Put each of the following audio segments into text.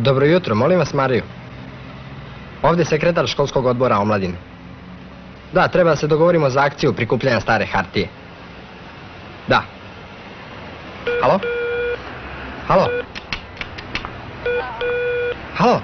Dobro jutro, molim vas Mariju. Ovdje sekretar školskog odbora omladine. Da, treba da se dogovorimo za akciju prikupljanja stare hartije. Da. Halo? Halo? Halo?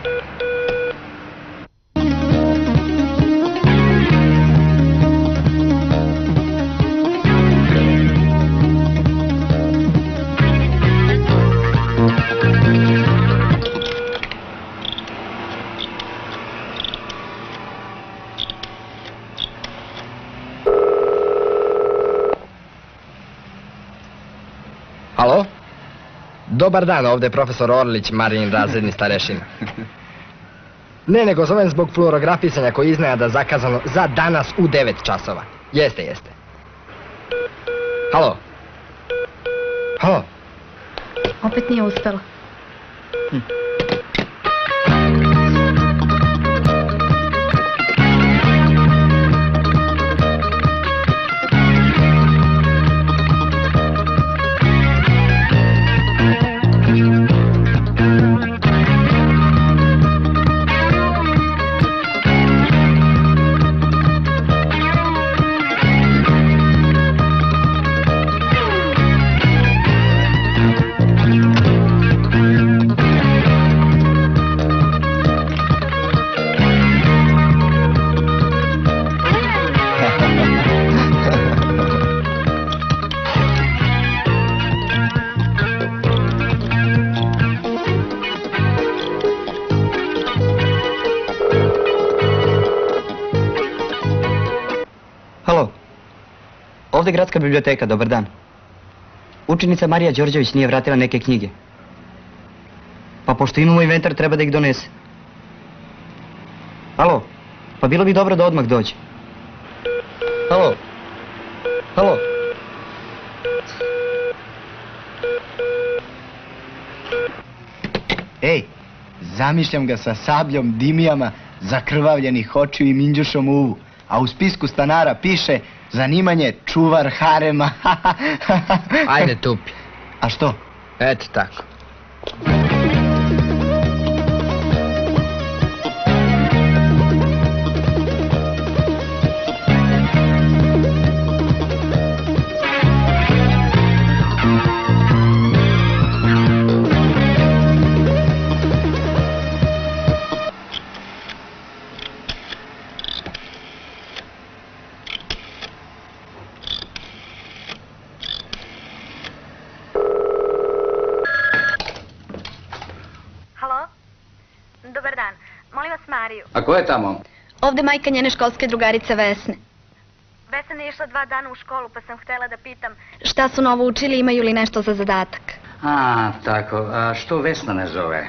Halo? Dobar dan, ovdje je profesor Orlić, Marijin razredni starešina. Ne, nego zovem zbog fluorografisanja koji iznenada zakazano za danas u 9 časova. Jeste. Halo? Halo? Opet nije uspela. Ovdje je gradska biblioteka, dobar dan. Učenica Marija Đorđević nije vratila neke knjige. Pa pošto imamo inventar, treba da ih donese. Halo, pa bilo bi dobro da odmah dođe. Halo? Halo? Ej, zamišljam ga sa sabljom, dimijama, zakrvavljenih očiju i minđušom u uvu. A u spisku stanara piše zanimanje čuvar harema. Ajde tupi. A što? Eto tako. A ko je tamo? Ovdje majka njene školske drugarice Vesne. Vesna je išla 2 dana u školu, pa sam htjela da pitam šta su novo učili, imaju li nešto za zadatak. A, tako. A što Vesna ne zove?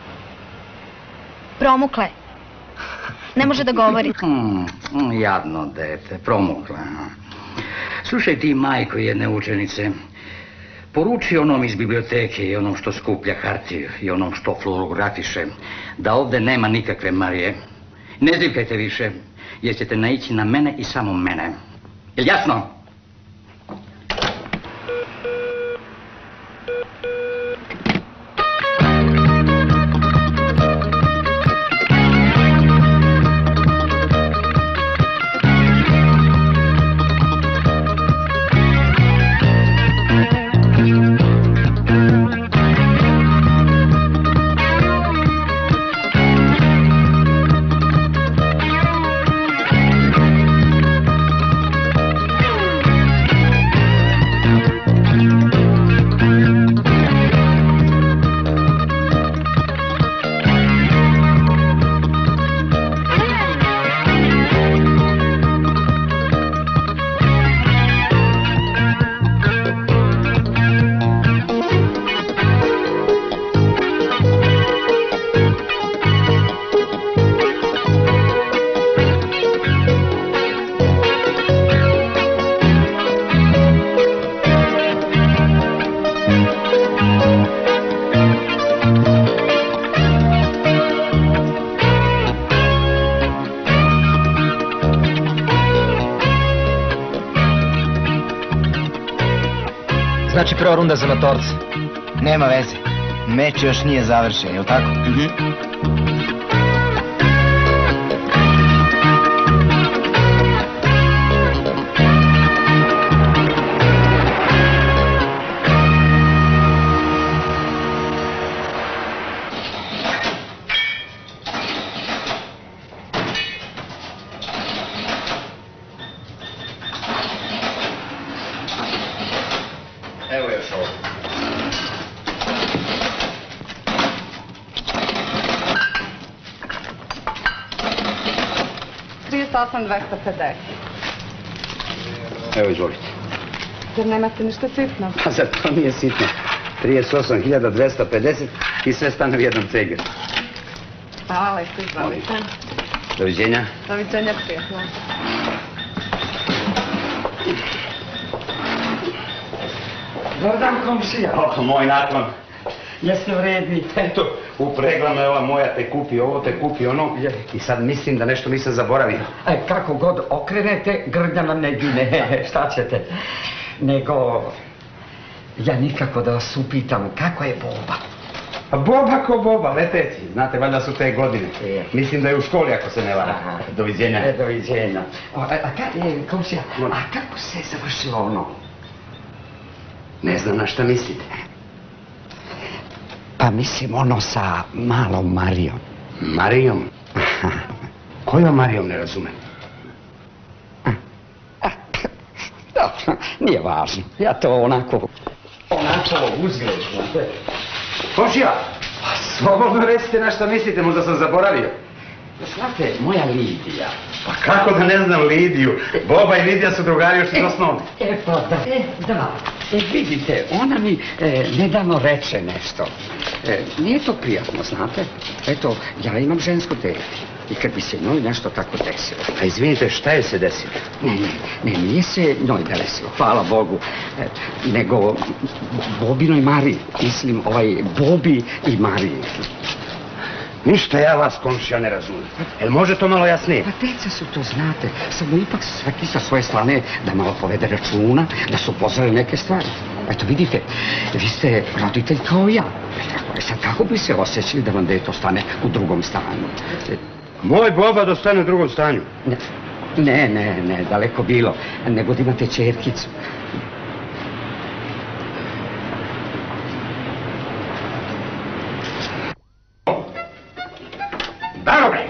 Promukle. Ne može da govori. Jadno dete, promukle. Slušaj ti, majko jedne učenice, poruči onom iz biblioteke i onom što skuplja hartiju i onom što fluorografiše da ovdje nema nikakve Marije. Ne zivkajte više, jer ćete naići na mene i samo mene. Jel jasno? Znači prva runda za matorce. Nema veze. Meč još nije završen, je li tako? Evo još ovo. Evo, izvolite. Jer nemate ništa sitno. Pa za to nije sitno. 38.250 i sve stane u jednom ceglu. Hvala, lepo, izvolite. Doviđenja. Doviđenja, prijatno. Dobar dan, komšija. Moj naklon. Jeste vredni. Eto, upregla me ova moja, te kupi ovo, te kupi ono. I sad mislim da nešto nisam zaboravio. Kako god okrenete, grdnja vam ne gine, šta ćete. Nego, ja nikako da vas upitam, kako je Boba? A Boba ko Boba, leteći. Znate, valjda su te godine. Mislim da je u školi, ako se ne vara. Doviđenja. Doviđenja. Komšija, a kako se završilo ono? Ne znam na šta mislite. Pa mislim ono sa malom Marijom. Marijom? Kojom Marijom, ne razumem? Dobro, nije važno. Ja to onako uzgled, znate. Komšija, slobodno recite na šta mislite, možda sam zaboravio. Znate, moja Lidija. Pa kako da ne znam Lidiju? Boba i Lidija su drugari još iz osnovne. Pa da. Vidite, ona mi nedavno reče nešto. Nije to prijatno, znate. Eto, ja imam žensko dete. I kad bi se njoj nešto tako desilo. A izvinite, šta je se desilo? Ne, nije se njoj desilo, hvala Bogu. Nego Bobinoj Mariji. Mislim, Bobi i Mariji. Ništa ja vas, komšija, ne razumijem. Jel može to malo jasnije? Pa deca su to, znate. Samo ipak svaki sa svoje strane da malo povede računa, da su upoznali neke stvari. Eto, vidite, vi ste roditelj kao ja. Sad kako bi se osjećali da vam dete ostane u drugom stanju? Moj Boba da ostane u drugom stanju? Ne, daleko bilo. Nego da imate ćerkicu. Daro, bre!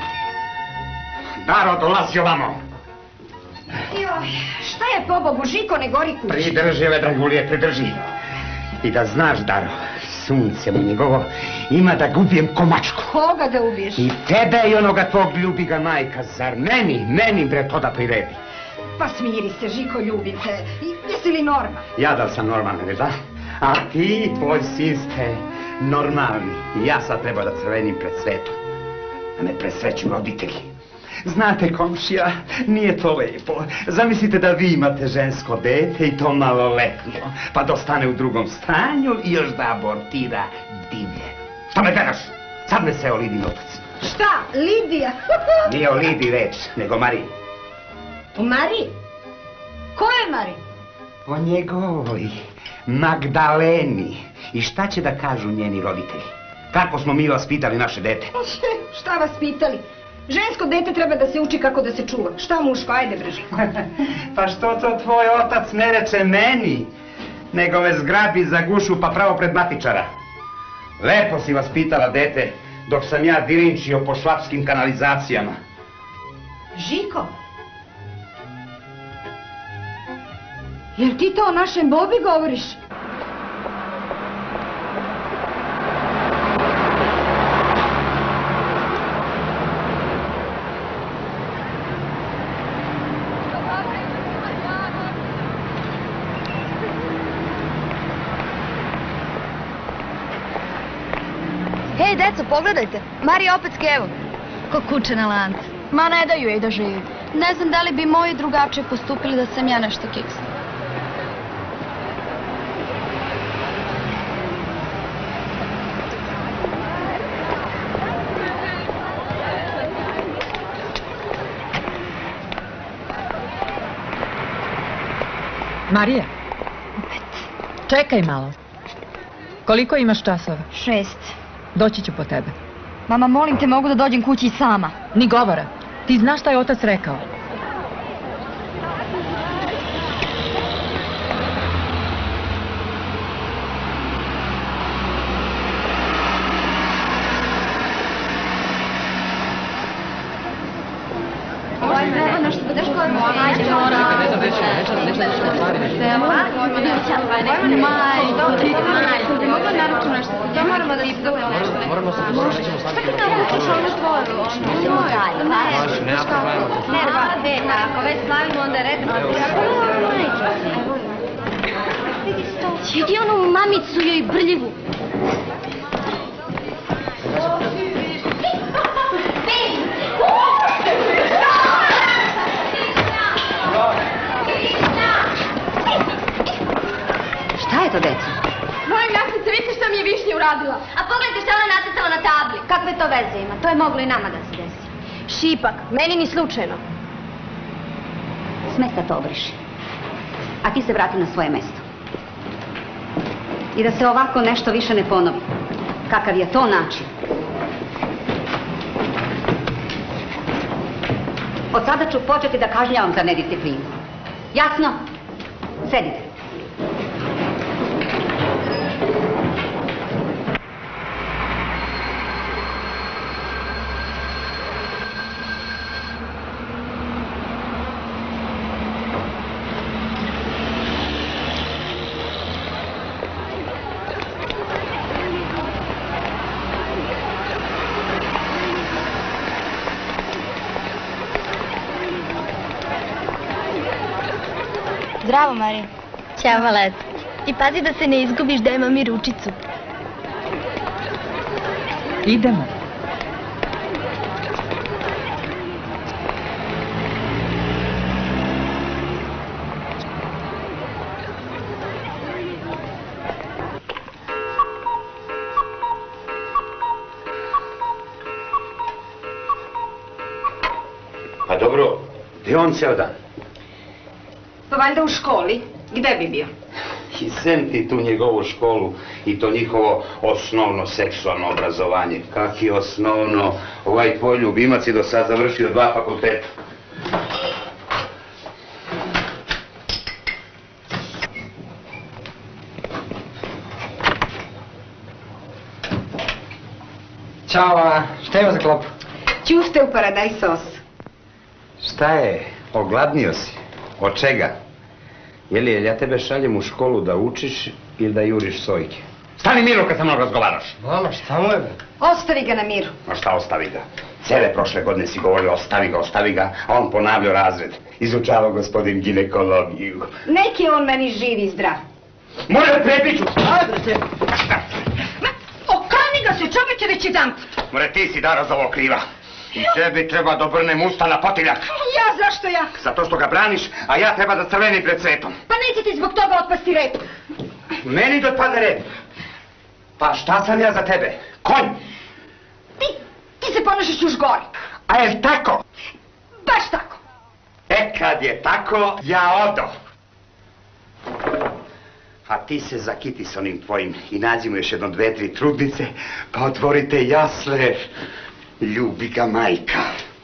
Daro, dolazi ovamo! Joj, šta je pobogu, Žiko, ne gori kući? Pridrži, ove dragulije, pridrži. I da znaš, Daro, sunce mu njegovo ima da gubijem komačku. Koga da ubiješ? I tebe i onoga tvog ljubi ga majka, zar meni bre to da priredi. Pa smiri se, Žiko, ljubim te. Jesi li normalan? Ja da sam normalan, ne da? A ti i tvoj sin ste normalni. I ja sad treba da crvenim pred svetom. Da me presreću roditelji. Znate, komšija, nije to lepo. Zamislite da vi imate žensko dete i to maloletno. Pa da ostane u drugom stanju i još da abortira divlje. Šta me gledaš? Sad me se o Lidin otac. Šta? Lidija? Nije o Lidi reč, nego Mariji. O Mariji? Ko je Mariji? O njegovoj Magdaleni. I šta će da kažu njeni roditelji? Kako smo mi vas pitali naše dete? Šta vas pitali? Žensko dete treba da se uči kako da se čuva. Šta muško, ajde bre Žiko. Pa što to tvoj otac ne reče meni, nego me zgrabi za gušu pa pravo pred matičara. Lepo si vas pitala, dete, dok sam ja dirinčio po švapskim kanalizacijama. Žiko? Jel ti to o našem Bobi govoriš? Hej, deco, pogledajte. Marija opet s kevom. Ko kuće na lancu. Ma ne daju jej da živi. Ne znam da li bi moji drugačije postupili da sam ja nešto kiksla. Marija, čekaj malo. Koliko imaš časova? 6. Doći ću po tebe. Mama, molim te, mogu da dođem kući sama. Ni govora. Ti znaš šta je otac rekao. Vidi onu mamicu joj brljivu. Šta je to, deco? Moja jasnice, vidite šta mi je Višnja uradila. A pogledajte šta ona nacrtala na tabli. Kakve to veze ima? To je moglo i nama da se desi. Šipak, meni ni slučajno. S mesta to obriši. A ti se vrati na svoje mesto. I da se ovako nešto više ne ponovi. Kakav je to način? Od sada ću početi da kažnjavam za nedisciplinu. Jasno? Sedite. Zdravo, Marija. Ćao, Malet. I pazi da se ne izgubiš, daj mami ručicu. Idemo. Pa dobro, gdje on ceo dan? Pa valjda u školi. Gde bi bio? I sem ti tu njegovu školu i to njihovo osnovno seksualno obrazovanje. Kak je osnovno? Ovaj tvoj ljubimac je do sad završio 2 fakulteta. Ćao, šta ima za klopu? Ćufte u paradajz sos. Šta je? Ogladnio si? Od čega? Jel ja tebe šaljem u školu da učiš ili da juriš sojke? Stani miru kad sa mnom razgovaraš. Mama, šta mu je? Ostavi ga na miru. Ma šta ostavi ga? Cele prošle godine si govorio ostavi ga, a on ponavljao razred. Izučavao gospodin ginekologiju. Neki on meni živ i zdrav. Može prepiću! Okani ga se, čoveče, već jedan put. More, ti si danas za ovo kriva. I tebi treba da obrnem usta na potiljak. Ja, zašto ja? Zato što ga braniš, a ja treba da crvenim pred svetom. Pa neće ti zbog toga otpasti rep. Meni da otpadne rep. Pa šta sam ja za tebe? Konj! Ti se ponašaš još gore. A je tako? Baš tako. E, kad je tako, ja odo. A ti se zakiti s onim tvojim i nađi mu još jedno 2-3 trudnice, pa otvorite jasle. Ljubi ga majka.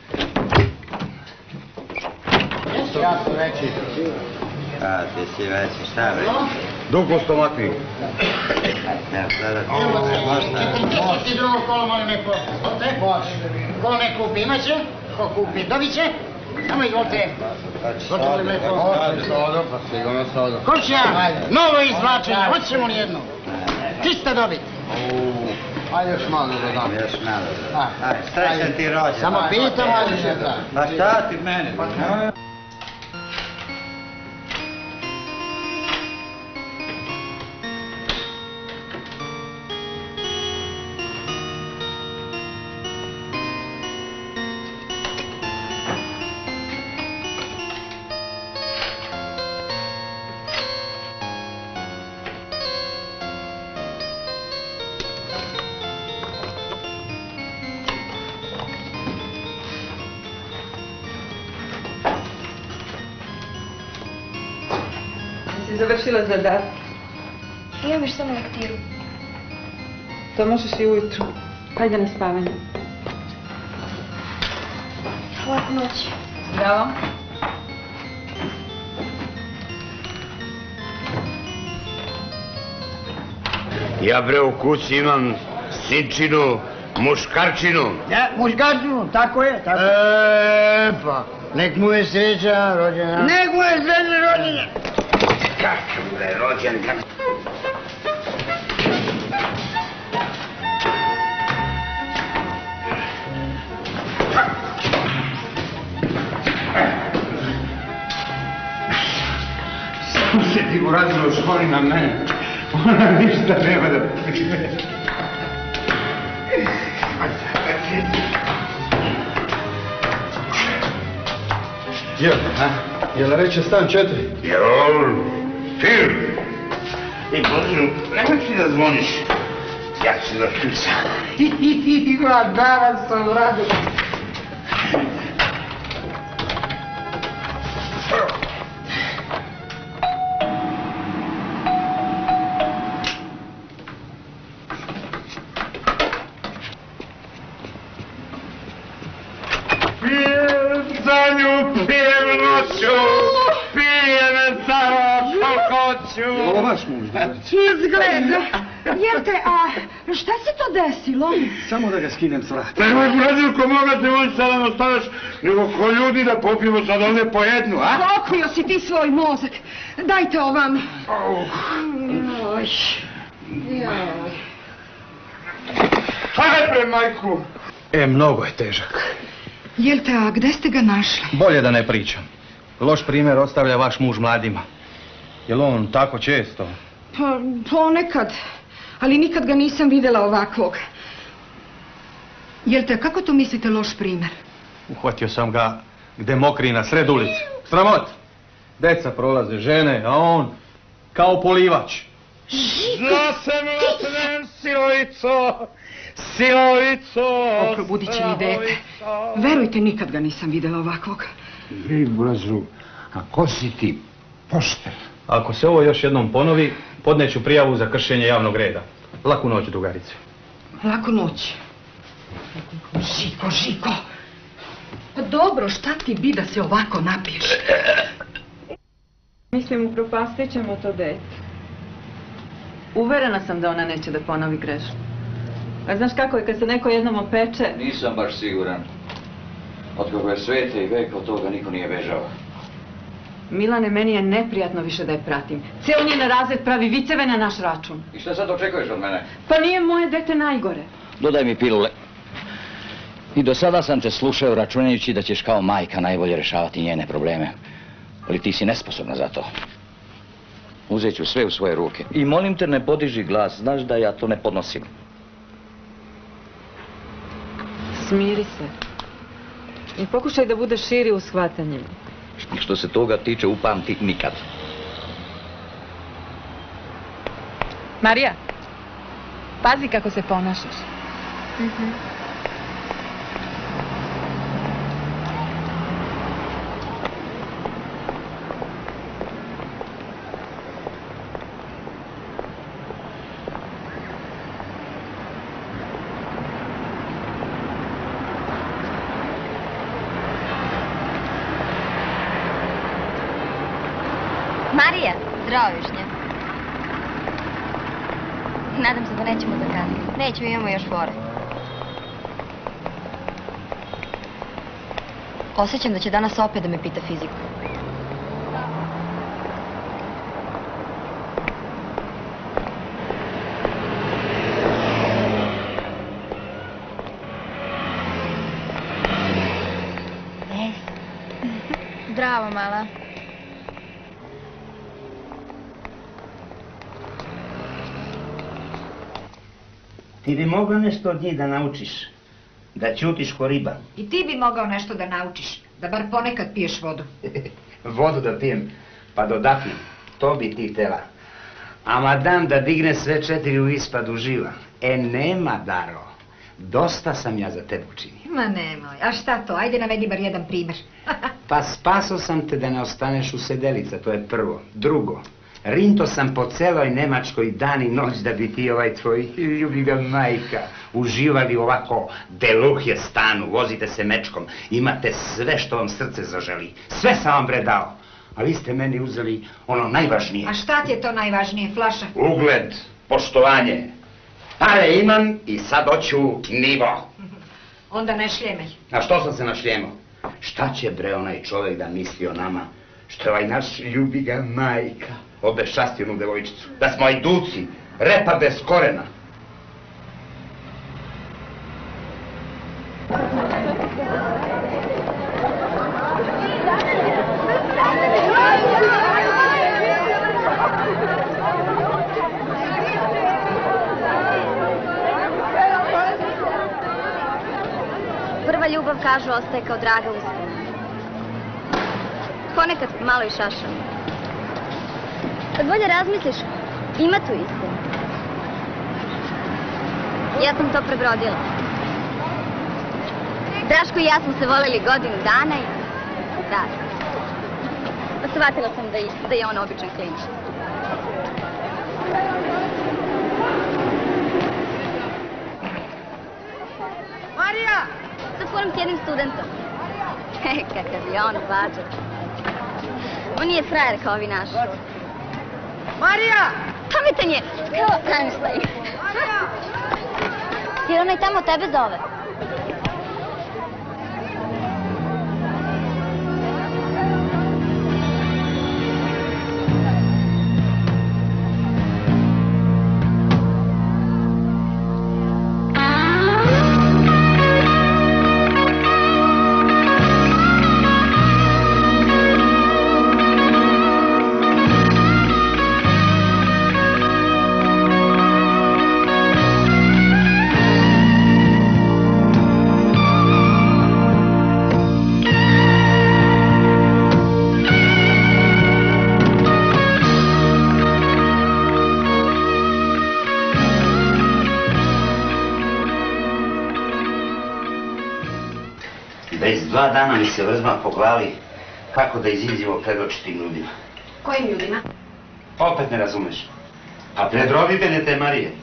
Ja sam veći. A, ti si veći, šta veći? Duplo stomatni. Evo, sada ti drugo kolo molim neko. Ko ne kupi imaće, ko kupi dobit će. Samo izvolite. Gotovo li lepo? Sodo, pa sigurno sodo. Komšija, novo izvlačenje, hoćemo li jedno? Čista dobit. Ajde još malo da dam. Još malo da dam. Ajde, srećan ti rođen. Samo pitam, ali će da. Ma šta ti mene? Si završila zadatak? Imam još samo lektiru. To možeš i ujutru. Hajde na spavanje. Laku noć. Zdravo. Ja bre u kući imam sinčinu, muškarčinu. Ja, muškarčinu, tako je, tako je. Pa, nek mu je sreća rođena. Nek mu je sreća rođena. Kakav bre rođen, kako... Samo se ti uradilo u školi na mene. Ona ništa nema da prime. Jel reče stan 4? Jel, film. I Božu, nemoj ti da zvoniš. Ja ću da ključam. Ima, danas sam radio. Ovo vaš muž? Izgleda. Jel šta se to desilo? Samo da ga skinem s vrata. Nemoj Brazilko, moga te on sada ne ostaveš, nego ko ljudi da popijemo sad ovdje po jednu, a? Pokrio si ti svoj mozak. Dajte ovam. Hajde pre, majku! Mnogo je težak. Jelte, a gde ste ga našli? Bolje da ne pričam. Loš primjer ostavlja vaš muž mladima. Jel on tako često? Pa, ponekad. Ali nikad ga nisam vidjela ovakvog. Jelte, kako to mislite loš primjer? Uhvatio sam ga gde mokri na sred ulici. Sramot! Deca prolaze, žene, a on kao polivač. Zna se motnem, silovico! Silovico! Oprobudit će mi dete. Verujte, nikad ga nisam vidjela ovakvog. Ej, Brazu, a ko si ti? Pošter. Ako se ovo još jednom ponovi, podneću prijavu za kršenje javnog reda. Laku noć, drugarice. Laku noć. Žiko. Pa dobro, šta ti bi da se ovako napiješ? Mislim, upropastit ćemo to dete. Uverena sam da ona neće da ponovi grešku. A znaš kako je kad se neko jednom opeče? Nisam baš siguran. Od koga je svete i veka od toga niko nije bežao. Milane, meni je neprijatno više da je pratim. Ceo njen razred pravi viceve na naš račun. I šta sad očekuješ od mene? Pa nije moje dete najgore. Dodaj mi pilule. I do sada sam te slušao računajući da ćeš kao majka najbolje rešavati njene probleme. Ali ti si nesposobna za to. Uzet ću sve u svoje ruke. I molim te, ne podiži glas. Znaš da ja to ne podnosim. Smiri se. I pokušaj da budeš širi u shvatanju. Što se toga tiče, upamti nikad. Marija, pazi kako se ponašaš. Marija, zdravo višnje. Nadam se da nećemo zakasniti. Nećemo, imamo još fore. Osjećam da će danas opet da me pita fiziku. Zdravo, mala. Ti bi mogla nešto od njih da naučiš, da ćutiš ko riba. I ti bi mogao nešto da naučiš, da bar ponekad piješ vodu. Vodu da pijem, pa da odapnem, to bi ti htjela. Ama dam da digne sve 4 u ispadu živa. Nema, Daro, dosta sam ja za tebe učinio. Ma nemoj, a šta to, ajde navedi bar jedan primjer. Pa spaso sam te da ne ostaneš u sedelica, to je prvo. Drugo, Rinto sam po celoj Nemačkoj dan i noć da bi ti tvoj ljubiga majka uživali ovako deluhje stanu, vozite se mečkom, imate sve što vam srce zaželi. Sve sam vam bre dao. A vi ste meni uzeli ono najvažnije. A šta ti je to najvažnije, flaša? Ugled, poštovanje. Pare imam i sad hoću nivo. Onda ne šljemaj. A što sam se našljemao? Šta će bre onaj čovjek da misli o nama? Što je ovaj naš ljubiga majka obešasti onu devojčicu? Da smo ajduci, repa bez korena. Prva ljubav, kažu, ostaje kao draga uspomena. Ponekad malo i šašam. Kad bolje razmisliš, ima tu istinu. Ja sam to prebrodila. Draško i ja smo se voleli godinu dana i... Da. Shvatila sam da je on običan klinac. Marija! Sad furam s jednim studentom. Kakav je on bađer. On nije frajer kao ovi naši. Marija! Pametan je, kao Einstein. Jer onaj tamo tebe zove. Već 2 dana mi se vrzma po glavi kako da iziđemo pred očitim ljudima. Kojim ljudima? Opet ne razumeš. A pred roditelje te Marije.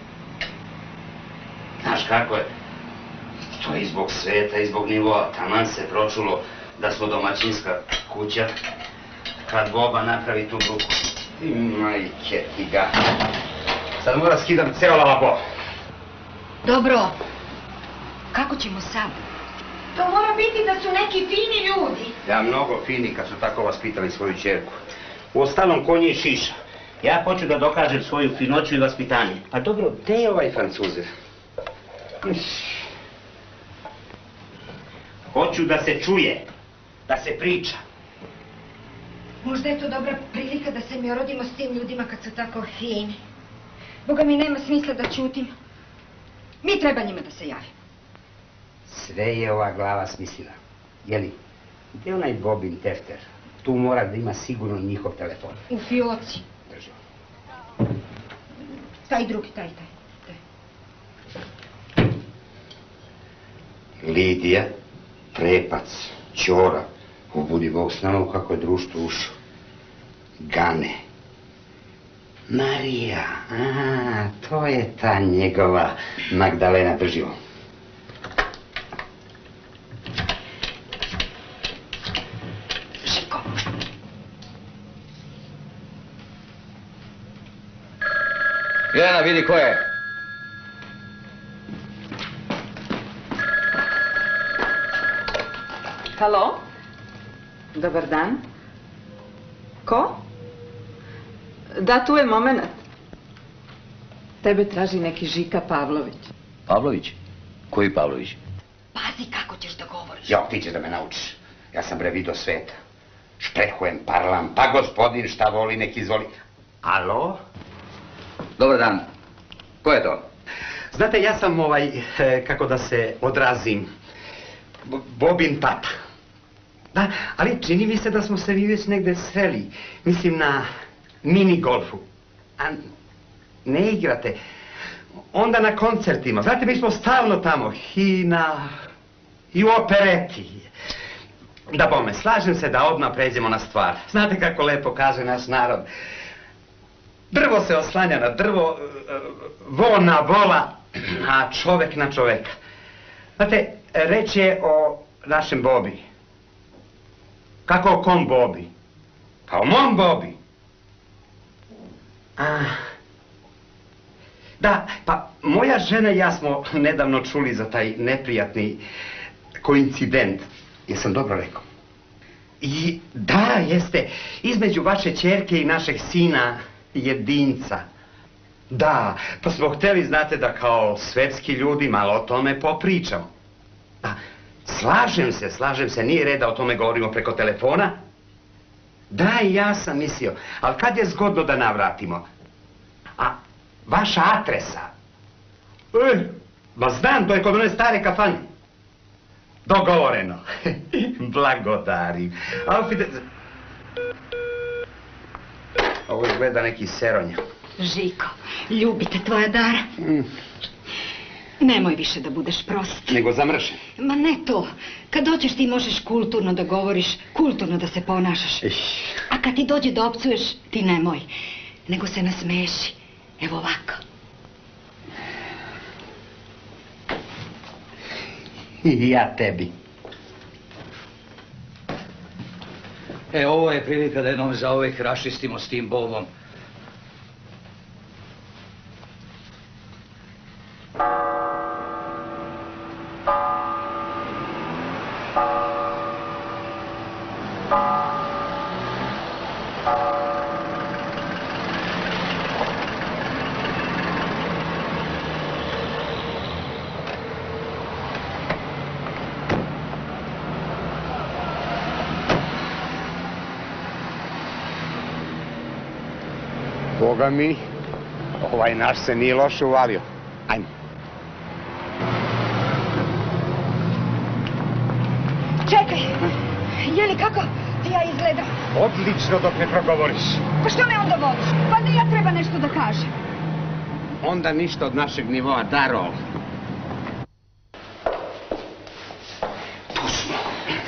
Znaš kako je? To je i zbog sveta i zbog nivoa. Taman se pročulo da smo domaćinska kuća. Kad Boba napravi tu bruku. I majke ti ga. Sad mora skidam ceo lavabo. Dobro. Kako ćemo sad? To mora biti da su neki fini ljudi. Ja mnogo fini kad su tako vaspitali svoju ćerku. Uostalom konji i šiša. Ja hoću da dokažem svoju finoću i vaspitanje. A dobro, gde je ovaj Francuzer? Hoću da se čuje, da se priča. Možda je to dobra prilika da se mi orodimo s tim ljudima kad su tako fini. Boga mi nema smisla da ćutim. Mi treba njima da se javimo. Sve je ova glava smislila. Jeli, gdje je onaj Bobin tefter? Tu mora da ima sigurno njihov telefon. U fioci. Drži. Taj drugi, taj. Lidija, Prepac, Ćora, ubudi Bog s nama u kako je društvo ušao. Gane. Marija, to je ta njegova Magdalena, drži ovo. Jelena, vidi ko je. Halo? Dobar dan. Ko? Da, tu je moment. Tebe traži neki Žika Pavlović. Pavlović? Koji Pavlović? Pazi kako ćeš da govoriš. Jo, ti ćeš da me naučiš. Ja sam bre vidio sveta. Šprehujem, parlam, pa gospodin šta voli, nek izvoli. Alo? Dobar dan. Ko je to? Znate, ja sam kako da se odrazim, Bobin tata. Da, ali čini mi se da smo se vi već negde sreli. Mislim na mini golfu. A ne igrate. Onda na koncertima. Znate, mi smo stalno tamo. I u opereti. Da bome, slažem se da odmah pređemo na stvar. Znate kako lepo kaže naš narod. Drvo se oslanja na drvo, vol na vola, a čovek na čoveka. Znate, reč je o našem Bobi. Kako o kom Bobi? Pa o mom Bobi. Da, pa moja žena i ja smo nedavno čuli za taj neprijatni koincident. Jesam dobro rekao? I da, jeste, između vaše ćerke i našeg sina jedinca. Da, pa smo hteli, znate, da kao svetski ljudi malo o tome popričamo. Da, slažem se, nije red da o tome govorimo preko telefona. Da, i ja sam mislio, ali kad je zgodno da navratimo? A vaša adresa? Ma znam, to je kod one stare kafane. Dogovoreno. Blagodarim. Ovo izgleda neki seronja. Žiko, ljubite tvoja Dara. Nemoj više da budeš prost. Nego zamršen. Ma ne to. Kad dođeš ti možeš kulturno da govoriš, kulturno da se ponašaš. A kad ti dođe da opsuješ, ti nemoj. Nego se nasmeši. Evo ovako. I ja tebi. Ovo je prilika da jednom zauvek raščistimo s tim Bobom. Boga mi, ovaj naš se nije loše uvalio. Ajmo. Čekaj, Jeli, kako ti ja izgledam? Odlično dok ne progovoriš. Pa što me onda voliš? Pa da ja treba nešto da kažem. Onda ništa od našeg nivoa, Daro. Tu smo.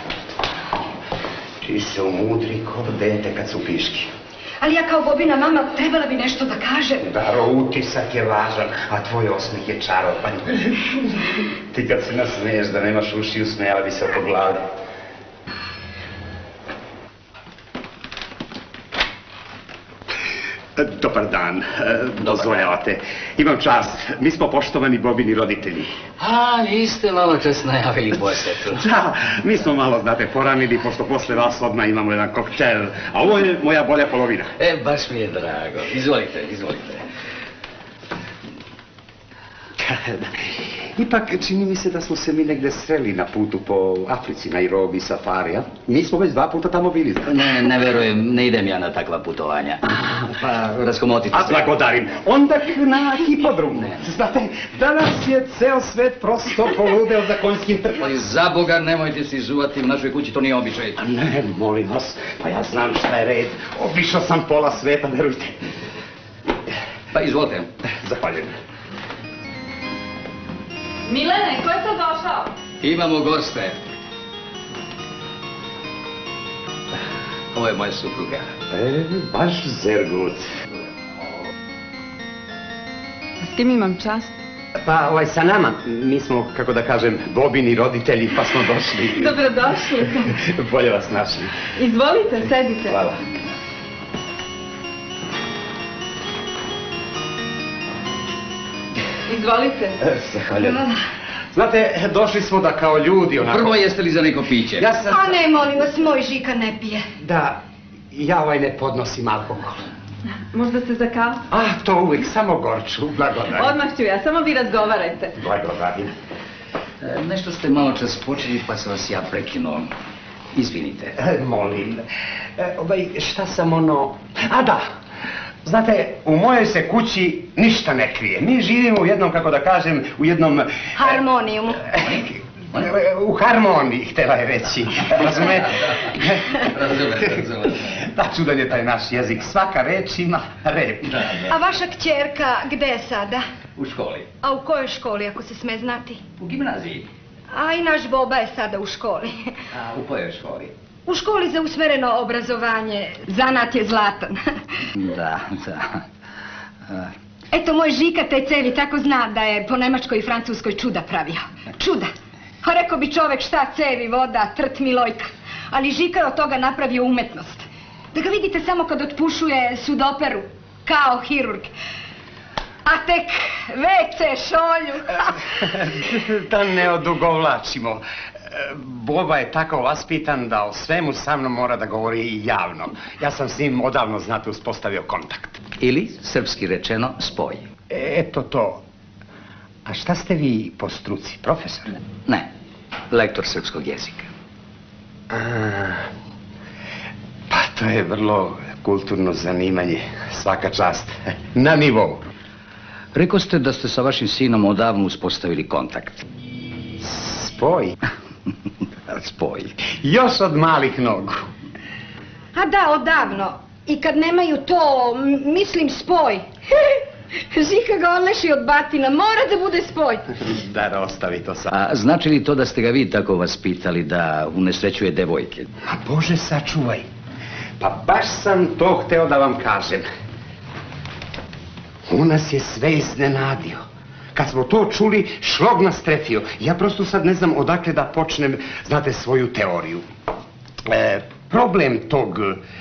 Ti se umudri ko dete kad su piški. Ali ja kao Bobina mama trebala bi nešto da kažem. Daro, utisak je važan, a tvoj osmeh je čaroban. Ti kad se nasmeješ da nemaš uši, usmejala bi se oko glave. Dobar dan, dozvoljavate. Imam čast, mi smo poštovani Bobini roditelji. A, niste malo čas najavili posetu. Da, mi smo malo, znate, poranili, pošto posle vas odmah imamo jedan koktel, a ovo je moja bolja polovina. Baš mi je drago. Izvolite, izvolite. Ipak, čini mi se da smo se mi negde sreli na putu po Africi, Nairobi, Safarija. Mi smo već 2 puta tamo bili, znate. Ne verujem, ne idem ja na takva putovanja. Pa, raskomotite se. A blagodarim. Onda na hipodrom. Znate, danas je ceo svet prosto poludeo za konjskim trkama. Ali za Boga nemojte se izuvati, u našoj kući to nije običaj. Ne, molim vas, pa ja znam šta je red. Obišao sam pola sveta, verujte. Pa izvolite. Zahvaljujem. Milene, ko je to došao? Imamo goste. Ovo je moja supruga. Baš zergut. S kim imam čast? Pa, sa nama. Mi smo, kako da kažem, Bobini roditelji, pa smo došli. Dobrodošli. Bolje vas našli. Izvolite, sedite. Hvala. Izvolite. Zahvaljujem. Znate, došli smo da kao ljudi onako... Prvo, jeste li za neko piće? Ja sam... A ne, molim vas, moj Žika ne pije. Da, ja ne podnosim alkohol. Možda se za kafu? To uvijek, samo gorču, blagodarim. Odmah ću ja, samo vi razgovarajte. Blagodarim. Nešto ste malo čas počeli, pa sam vas ja prekinuo. Izvinite. Molim. Šta sam da! Znate, u mojoj se kući ništa ne krije. Mi živimo u jednom, kako da kažem, u jednom... Harmonijumu. U harmoniji, htjela je reći. Razumete? Da, čudan je taj naš jezik. Svaka reč ima rep. A vaša kćerka gde je sada? U školi. A u kojoj školi, ako se sme znati? U gimnaziji. A i naš Boba je sada u školi. A u kojoj školi? U školi za usmereno obrazovanje. Zanat je zlatan. Da. Eto, moj Žika te cevi tako zna da je po Nemačkoj i Francuskoj čuda pravio. Čuda. A rekao bi čovek šta cevi, voda, trt, milojka. Ali Žika je od toga napravio umetnost. Da ga vidite samo kad otpušuje sudoperu, kao hirurg. A tek WC šolju. Da ne odugovlačimo. Boba je tako vaspitan da o svemu sa mnom mora da govori i javno. Ja sam s njim odavno, znate, uspostavio kontakt. Ili, srpski rečeno, spoj. Eto to. A šta ste vi po struci, profesor? Ne, lektor srpskog jezika. Pa to je vrlo kulturno zanimanje, svaka čast. Na nivou. Rekao ste da ste sa vašim sinom odavno uspostavili kontakt. Spoj? Spoj. Još od malih nogu. A da, odavno. I kad nemaju to, mislim, spoj. Žika ga odleši od batina, mora da bude spoj. Da, ostavi to sad. A znači li to da ste ga vi tako vaspitali da unesrećuje devojke? A Bože, sačuvaj. Pa baš sam to hteo da vam kažem. On nas je sve iznenadio. Kad smo to čuli, šlog nas trefio. Ja prosto sad ne znam odakle da počnem, znate, svoju teoriju. Problem tog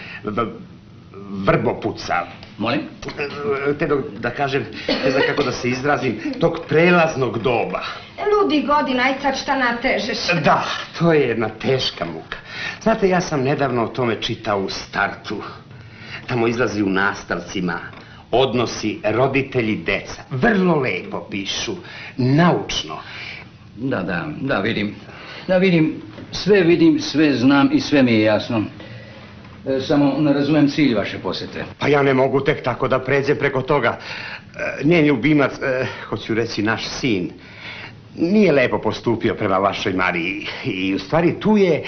vrbopuca... Molim? Te da kažem, ne znam kako da se izrazim, tog prelaznog doba. Ludi godina, aj sad šta natežeš. Da, to je jedna teška muka. Znate, ja sam nedavno o tome čitao u Startu. Tamo izlazi u nastavcima odnosi roditelji-deca. Vrlo lepo pišu, naučno. Da, vidim. Da, vidim, sve znam i sve mi je jasno. Samo ne razumem cilj vaše posete. Pa ja ne mogu tek tako da pređem preko toga. Njen ljubimac, hoću reći naš sin, nije lepo postupio prema vašoj Mariji. I u stvari tu je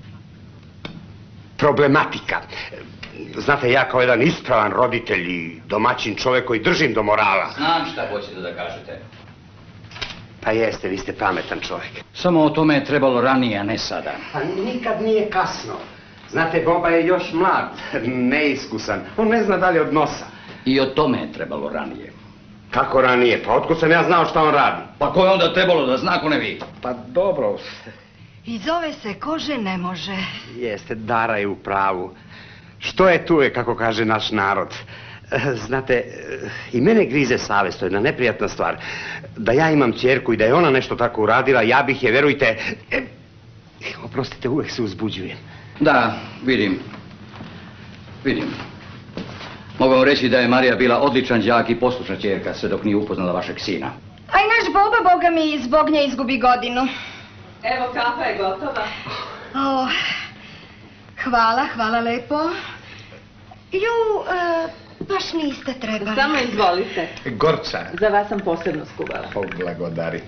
problematika. Znate, ja kao jedan ispravan roditelj i domaćin čovjek koji držim do morala. Znam šta hoćete da kažete. Pa jeste, vi ste pametan čovjek. Samo o tome je trebalo ranije, a ne sada. Pa nikad nije kasno. Znate, Boba je još mlad, neiskusan. On ne zna dalje od nosa. I o tome je trebalo ranije. Kako ranije? Pa otkud sam ja znao šta on radi? Pa ko je onda trebalo da zna, ako ne vi? Pa dobro. I zove se kože ne može. Jeste, Dara je u pravu. Što je tu je, kako kaže naš narod. Znate, i mene grize savest, to je jedna neprijatna stvar. Da ja imam ćerku i da je ona nešto tako uradila, ja bih je, verujte... Oprostite, uvek se uzbuđujem. Da, vidim. Mogu vam reći da je Marija bila odličan đak i poslušna ćerka, sve dok nije upoznala vašeg sina. A i naš Boba, boga mi, zbog nje izgubi godinu. Evo, kafa je gotova. Hvala lepo. Baš niste trebali. Samo izvolite. Gorča. Za vas sam posebno skubala. Blagodari.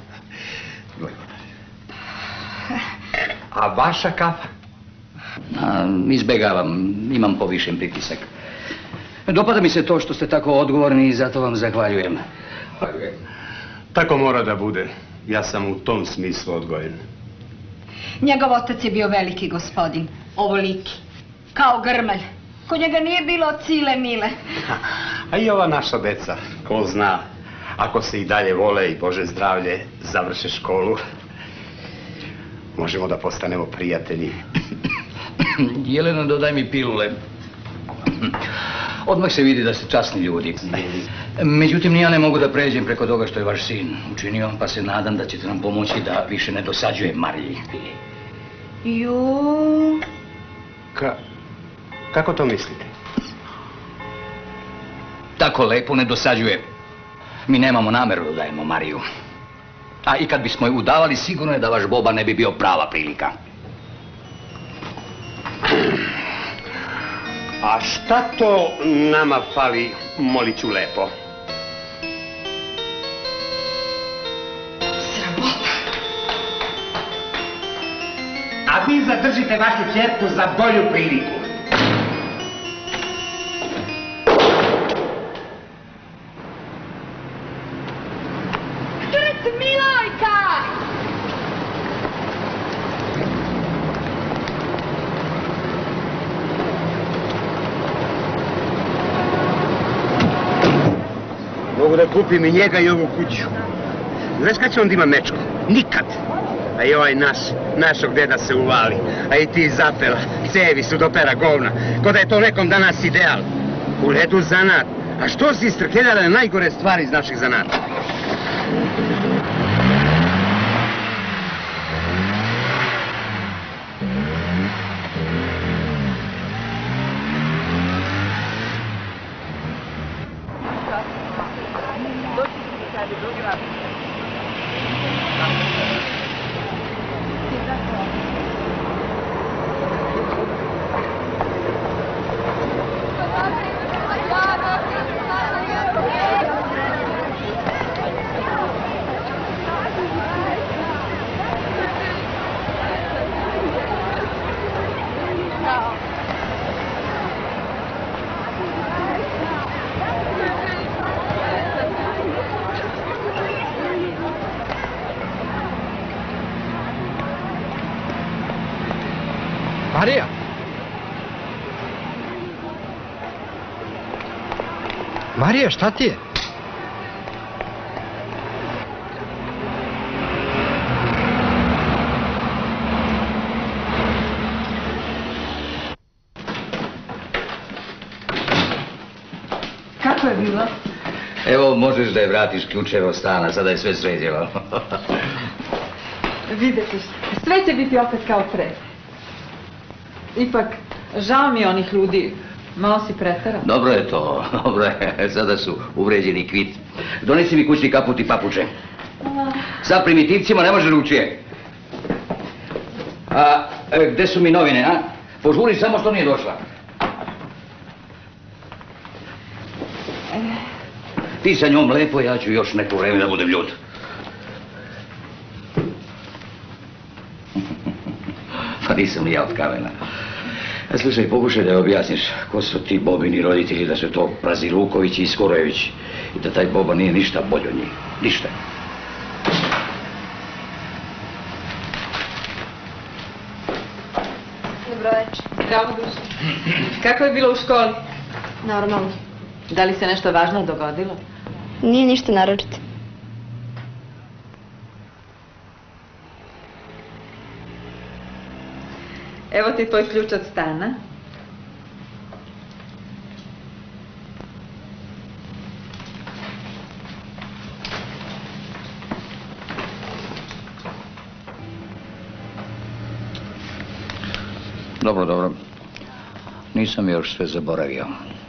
A vaša kafa? Izbegavam, imam povišen pritisak. Dopada mi se to što ste tako odgovorni i zato vam zahvaljujem. Tako mora da bude. Ja sam u tom smislu odgojen. Njegov otac je bio veliki gospodin, ovoliki, kao grmelj. Kod njega nije bilo cile mile. A i ova naša deca, ko zna, ako se i dalje vole i Bože zdravlje, završe školu, možemo da postanemo prijatelji. Jelena, dodaj mi pilule. Odmah se vidi da ste časni ljudi. Međutim, ja ne mogu da pređem preko toga što je vaš sin učinio, pa se nadam da ćete nam pomoći da više ne dosađuje Mariji. Kako to mislite? Tako lepo ne dosađuje. Mi nemamo nameru da dajemo Mariju. A i kad bismo je udavali, sigurno je da vaš Boba ne bi bio prava prilika. A šta to nama fali, molit ću lepo? Sramota. A vi zadržite vašu ćerku za bolju priliku. Trc Milojka! Mogu da kupim i njega i ovu kuću. Znaš kad će on da ima mečku? Nikad. A i ovaj našog deda se uvali. A i ti zapela, cevi su do pera govna. Ko da je to nekom danas ideal. U redu zanat. A što si istrkeljala najgore stvari iz naših zanata? Marija! Marija, šta ti je? Kako je bilo? Evo, možeš da je vratiš ključeve od stana, sada je sve sređeno. Vidjet ćeš, sve će biti opet kao pre. Ipak, žao mi je onih ljudi, malo si preterao. Dobro je to, dobro je, sada su uvređeni kvit. Donesi mi kućni kaput i papuče. Sa primitivcima ne može ručije. A, gde su mi novine, a? Požuri samo što nije došla. Ti sa njom lepo, ja ću još neko vreme da budem ljud. Pa nisam ni ja od kamena. Slušaj, pokušaj da je objasniš ko su ti Bobini roditelji, da su to Praziruković i Skorojević i da taj Boba nije ništa bolje od njih. Ništa. Dobro večer. Zdravo dušo. Kako je bilo u školi? Normalno. Da li se nešto važno dogodilo? Nije ništa naročito. Evo ti tvoj ključ od stana. Dobro, dobro. Nisam još sve zaboravio.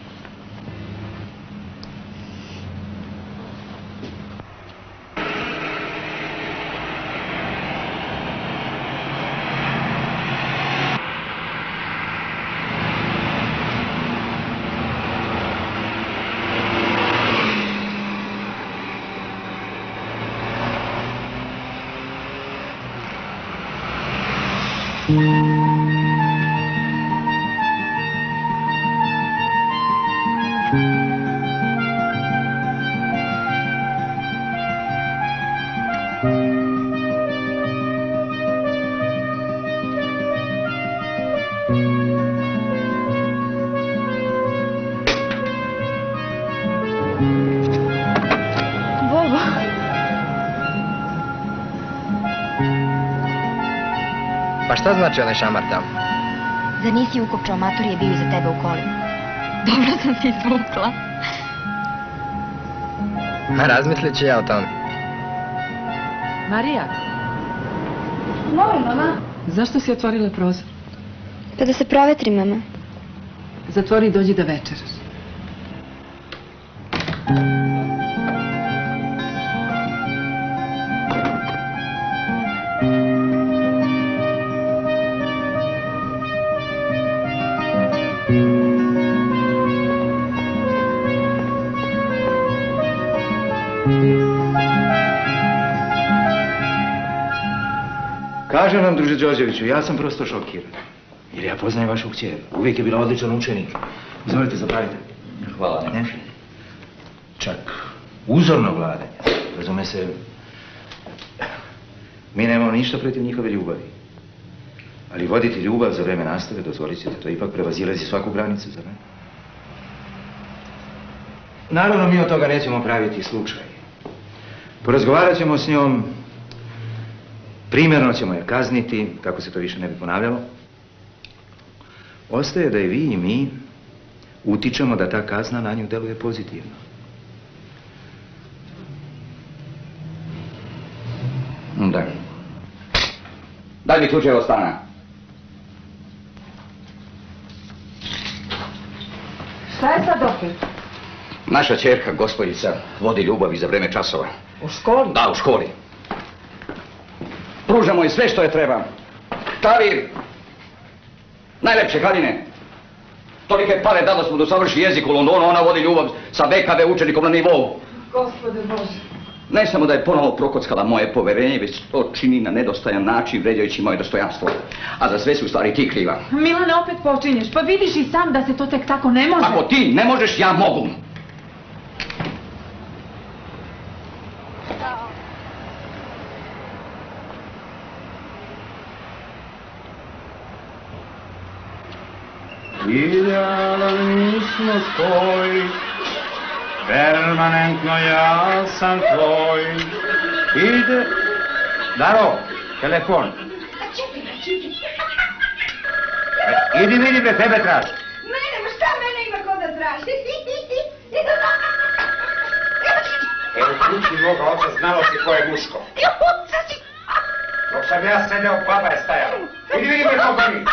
Pa šta znači onaj šamar tamo? Zar nisi ukopčao, mator je bio iza tebe u kolima. Dobro sam ti izvukla. Razmislit ću ja o tome. Marija, Molim, mama. zašto si otvorila prozor? Pa da se provetri, mama. Zatvori i dođi da večeraš. Kažem vam, druže Đorđeviću, ja sam prosto šokiran. Jer ja poznajem vašu kćer. Uvijek je bila odličan učenik. Izvolite, zapravite. Hvala, ne. Čak uzorno vladanje. Razume se, mi nemamo ništa protiv njihove ljubavi. Ali voditi ljubav za vreme nastave, dozvolit ćete, to ipak prevazilazi svaku granicu, zar ne? Naravno, mi od toga nećemo praviti slučaj. Porazgovarat ćemo s njom, primjerno ćemo je kazniti, kako se to više ne bi ponavljalo. Ostaje da i vi i mi utičemo da ta kazna na nju deluje pozitivno. Da. Daj mi ključeve od stana. Šta je sad opet? Naša ćerka, gospođica, vodi ljubavi za vreme časova. U školi? Da, u školi. Pružamo joj sve što je treba. Klavir. Najlepše kladine. Tolike pare da smo dosavrši jezik u Londonu, ona vodi ljubav sa VKV učenikom na nivou. Gospode Bože. Ne samo da je ponovo prokockala moje poverenje, već to čini na nedostojan način, vređajući moje dostojanstvo. A za sve su u stvari ti kriva. Milane, opet počinješ. Pa vidiš i sam da se to tek tako ne može. Ako ti ne možeš, ja mogu. Idealan mi smo tvoj, permanentno ja sam tvoj. Ide... Daro, telefon. Idi vidi bre, tebe traži. Mene, ma šta mene ima ko da traži? Evo kući moga oca, znalo si ko je muško. Dok sam ja sedeo, baba je stajala. Idi vidi bre, koga mi.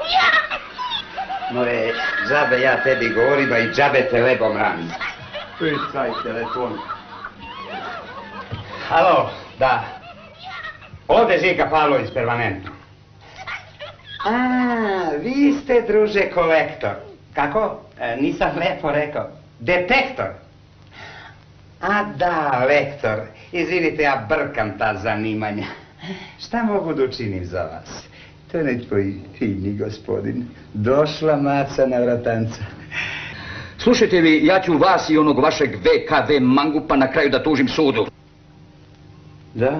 More, džabe ja tebi govorim, a i džabe te lebom ranim. Pričaj telefon. Halo, da. Ovde Žika Pavlović, permanentno. A, vi ste, druže, kolektor. Kako? Nisam lepo rekao. Detektor. A da, lektor. Izvinite, ja brkam ta zanimanja. Šta mogu da učinim za vas? To je tvoj fini gospodin. Došla maca na vratanca. Slušajte vi, ja ću vas i onog vašeg VKV mangupa na kraju da tužim sudu. Da?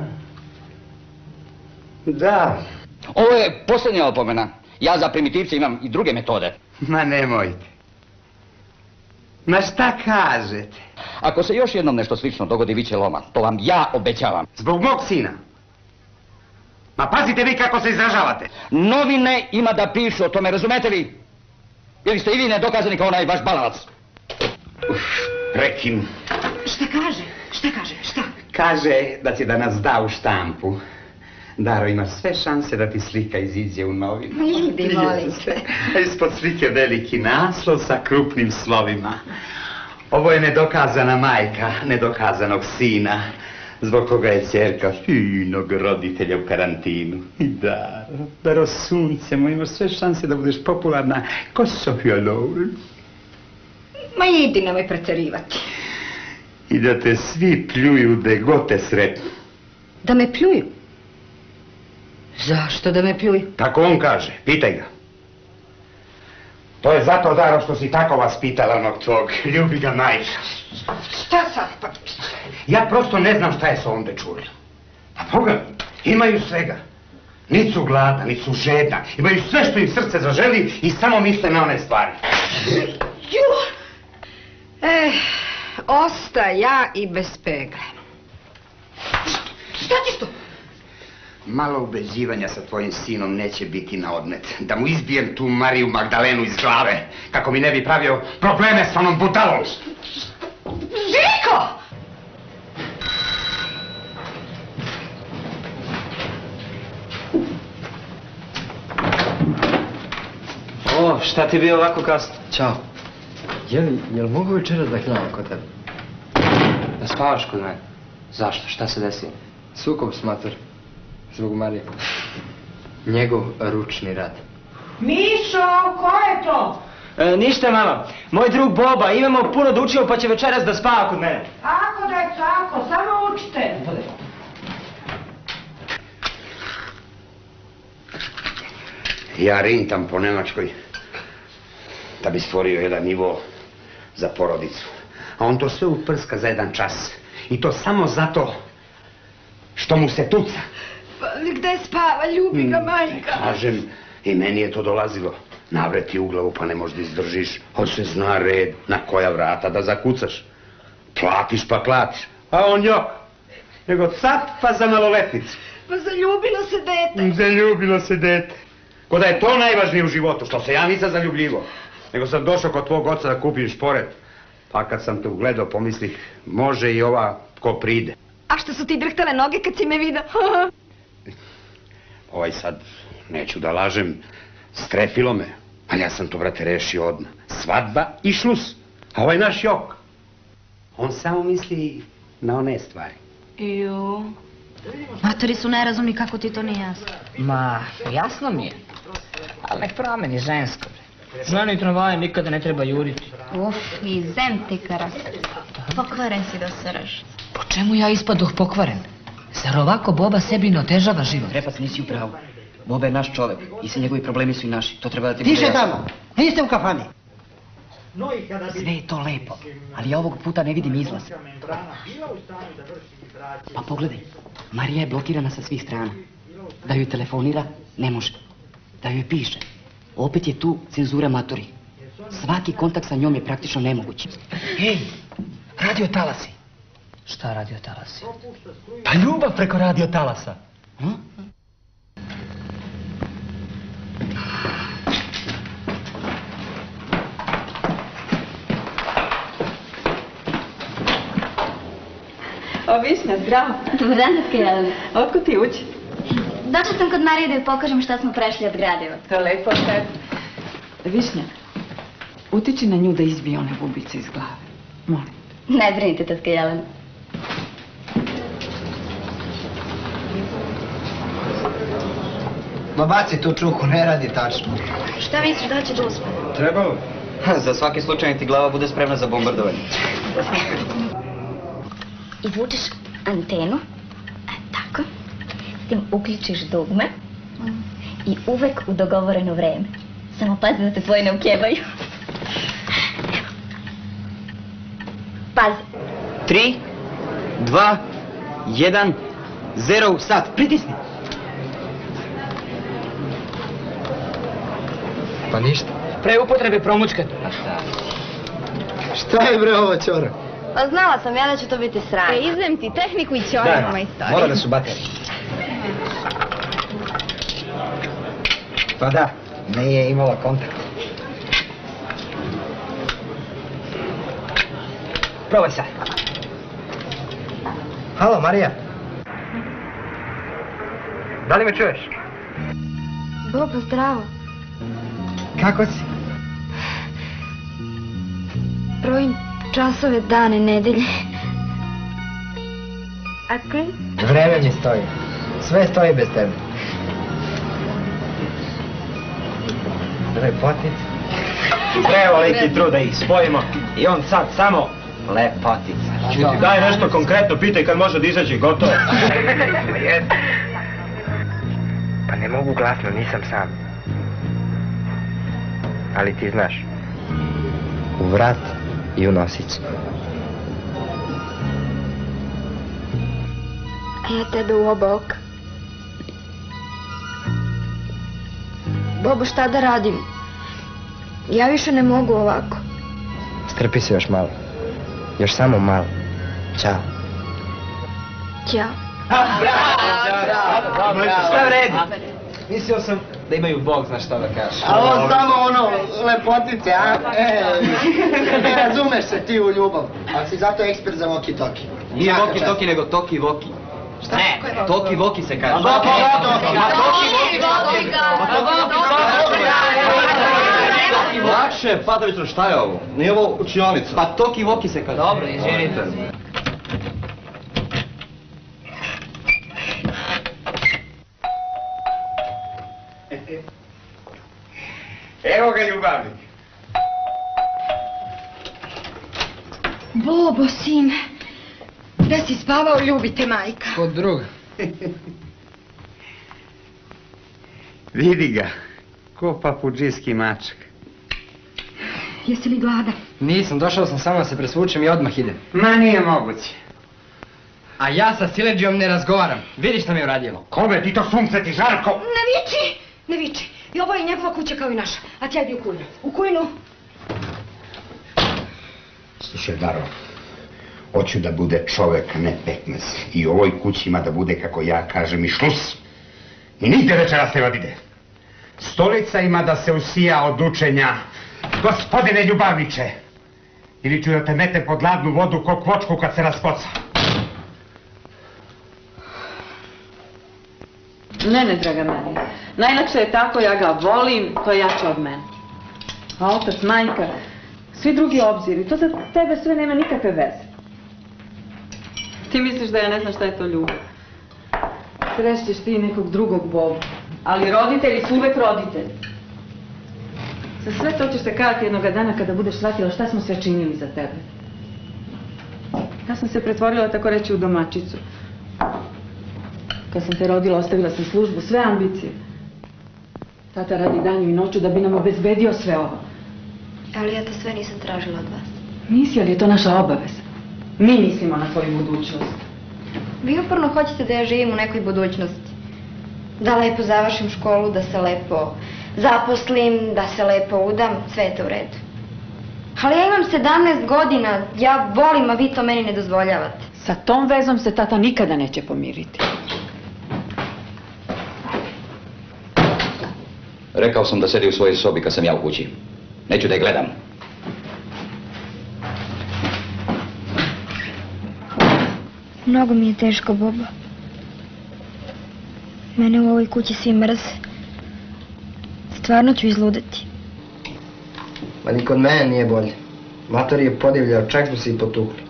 Da. Ovo je posljednja opomena. Ja za primitivce imam i druge metode. Ma nemojte. Ma šta kažete? Ako se još jednom nešto slično dogodi, vi će loma. To vam ja obećavam. Zbog mog sina. Ma pazite vi kako se izražavate. Novine ima da pišu o tome, razumete li? Ili ste i vi nedokazani kao onaj vaš balavac? Prekim. Šta kaže? Šta kaže? Šta? Kaže da će da nas da u štampu. Daro, imaš sve šanse da ti slika iziđe u novinu. Idi, molim te. A ispod slike veliki naslov sa krupnim slovima. Ovo je nedokazana majka, nedokazanog sina, zbog koga je ćerka finog roditelja u karantinu. I Daro, sunce moj, imaš sve šanse da budeš popularna ko Sofia Loren. Ma idi, nemoj preterivati. I da te svi pljuju gde god te sretnu. Da me pljuju? Zašto da me pljuju? Tako on kaže, pitaj ga. To je zato, Daro, što si tako vaspitala onog tvog, ljubi ga majka. Šta sad pa? Ja prosto ne znam šta je s ovom dečurijom. A Boga, imaju svega. Nit su gladna, nit su žedna. Imaju sve što im srce zaželi i samo misle na one stvari. Osta ja i bez pegle. Šta ti to? Malo ubeđivanja sa tvojim sinom neće biti na odmet. Da mu izbijem tu Mariju Magdalenu iz glave, kako mi ne bi pravio probleme s onom budalom. Žiko! O, šta ti je bio ovako kasno? Ćao. Jel mogu večeras da kljam kod tebe? Da spavaš kod mene? Zašto? Šta se desilo? Sukob s mater. Zbog Marije. Njegov ručni rad. Mišo, ko je to? Ništa, mama. Moj drug Boba, imamo puno da učimo pa će večeras da spava kod mene. Tako da je tako, samo učite. Ja rintam po Nemačkoj da bi stvorio jedan nivo za porodicu. A on to sve uprska za jedan čas. I to samo zato što mu se tuca. Pa gde spava, ljubi ga majka. Kažem, i meni je to dolazilo. Navreti u glavu pa ne možda izdržiš. Od se zna red na koja vrata da zakucaš. Platiš pa platiš. A on jok. Nego cap pa za maloletnicu. Pa zaljubilo se dete. Zaljubilo se dete. Ko da je to najvažnije u životu, što se ja nisam zaljubljivo. Nego sam došao kod tvog oca da kupim šporet. Pa kad sam te ugledao, pomislih, može i ova ko pride. A što su ti drhtale noge kad si me vidio? Ovaj sad, neću da lažem, strefilo me. Ali ja sam to, brate, rešio odmah. Svadba i šlus. A ovaj naš jok. On samo misli na one stvari. Jo. Matori su nerazumni, kako ti to nije jasno? Ma, jasno mi je. Ali nek promeni žensko. Ženi tramvaje nikada ne treba juriti. Uf, i zem ti karas. Pokvaren si da sreš. Po čemu ja ispadoh pokvaren? Zar ovako Boba sebi ne otežava život? Repac, nisi u pravu. Boba je naš čovek i svi njegovi problemi su i naši. To treba da ti... Tiše tamo, niste u kafani. Sve je to lepo, ali ja ovog puta ne vidim izlaz. Pa pogledaj, Marija je blokirana sa svih strana. Da joj telefonira, ne može. Da joj piše. Opet je tu cenzura matori. Svaki kontakt sa njom je praktično nemoguć. Ej, radio talasi. Šta radio talasi? Pa ljubav preko radio talasa. O, Višnja, zdravo. Dobar dan, tetka Jelena. Otkud ti ući? Došla sam kod Marije da joj pokažem šta smo prešli od gradiva. To je lepo od tebe. Višnja, utiči na nju da izbije one bubice iz glave. Molim. Ne brinite, tetka Jelena. Ma baci tu čuku, ne radi tačno. Šta misliš, da će da uspe? Trebalo? Za svaki slučaj ti glava bude spremna za bombardovanje. Izvučeš antenu, tako, s tim uključiš dugme i uvek u dogovoreno vreme. Samo pazi da te tvoji ne ukjebaju. Pazi. 3, 2, 1, 0, sat. Pritisni. Pa ništa. Pre upotrebe promučkat. Šta je bre ovo, ćora? Pa znala sam ja da će to biti sranje. Izvem ti tehniku i ćorim moj istoriju. Morale su baterije. Pa da, nije imala kontakt. Probaj sad. Halo, Marija. Da li me čuješ? Bobo, zdravo. Kako si? Brojim časove, dane, nedelje. A ti? Vreme mi stoji. Sve stoji bez tebe. Lepotica. Treba liki trud da ih spojimo i on sad samo lepotica. Daj nešto konkretno, pitaj kad može da izađe, gotovo. Pa ne mogu glasno, nisam sam. Ali ti znaš. U vrat i u nosicu. A ja tebe u oba oka. Bobo, šta da radim? Ja više ne mogu ovako. Strpi se još malo. Još samo malo. Ćao. Ćao. Šta vredi? Mislio sam da imaju Bog zna šta da kaže. A on samo ono, lepotice, a? Ne razumeš se ti u ljubav. Ali si zato ekspert za voki-toki. Nije voki-toki, nego toki-voki. Šta? Ne, toki-voki se kaže. Lakše, Padoviću, šta je ovo? Nije ovo učionica. Pa toki-voki se kaže. Dobro, izvinite. Evo ga, ljubavnik. Bobo, sine. Gde si spavao, ljubite majka? Kod druga. Vidi ga, ko papuđijski mačak. Jesi li gladan? Nisam, došao sam samo da se presvučem i odmah idem. Ma nije moguće. A ja sa siledžijom ne razgovaram. Vidi šta mi je uradilo. Kome ti to sunce ti žarko? Ne viči, ne viči. I ovo je njegova kuća kao i naša. A ti ajde u kujnu. U kujnu. Slušaj, Daro, Hoću da bude čovek, ne pekmez. I u ovoj kući ima da bude, kako ja kažem, i šlus. I nigde večeras nema da ide. Stolica ima da se usija od učenja. Gospodine ljubavniče, ili ću da te mete pod ladnu vodu ko kvočku kad se raspoca. Ne, draga Marija. Najlakše je tako, ja ga volim, to je jače od mene. A otac, majka, svi drugi obziri, to za tebe sve nema nikakve veze. Ti misliš da ja ne znam šta je to ljubav. Srećeš ti nekog drugog Boga, ali roditelji su uvek roditelji. Za sve to ćeš se kajati jednoga dana kada budeš shvatila šta smo sve činili za tebe. Ja sam se pretvorila, tako reći, u domaćicu. Kad sam te rodila, ostavila sam službu, sve ambicije. Tata radi danju i noću da bi nam obezbedio sve ovo. Ali ja to sve nisam tražila od vas. Nisi, ali je to naša obaveza. Mi mislimo na tvoju budućnost. Vi uporno hoćete da ja živim u nekoj budućnosti. Da lepo završim školu, da se lepo zaposlim, da se lepo udam, sve je to u redu. Ali ja imam 17 godina, ja volim, a vi to meni ne dozvoljavate. Sa tom vezom se tata nikada neće pomiriti. Rekao sam da sedi u svojoj sobi kad sam ja u kući. Neću da je gledam. Mnogo mi je teško, Bobo. Mene u ovoj kući svi mrze. Stvarno ću izludeti. Ma ni kod mene nije bolje. Mator je podivljao, čak smo se i potukli.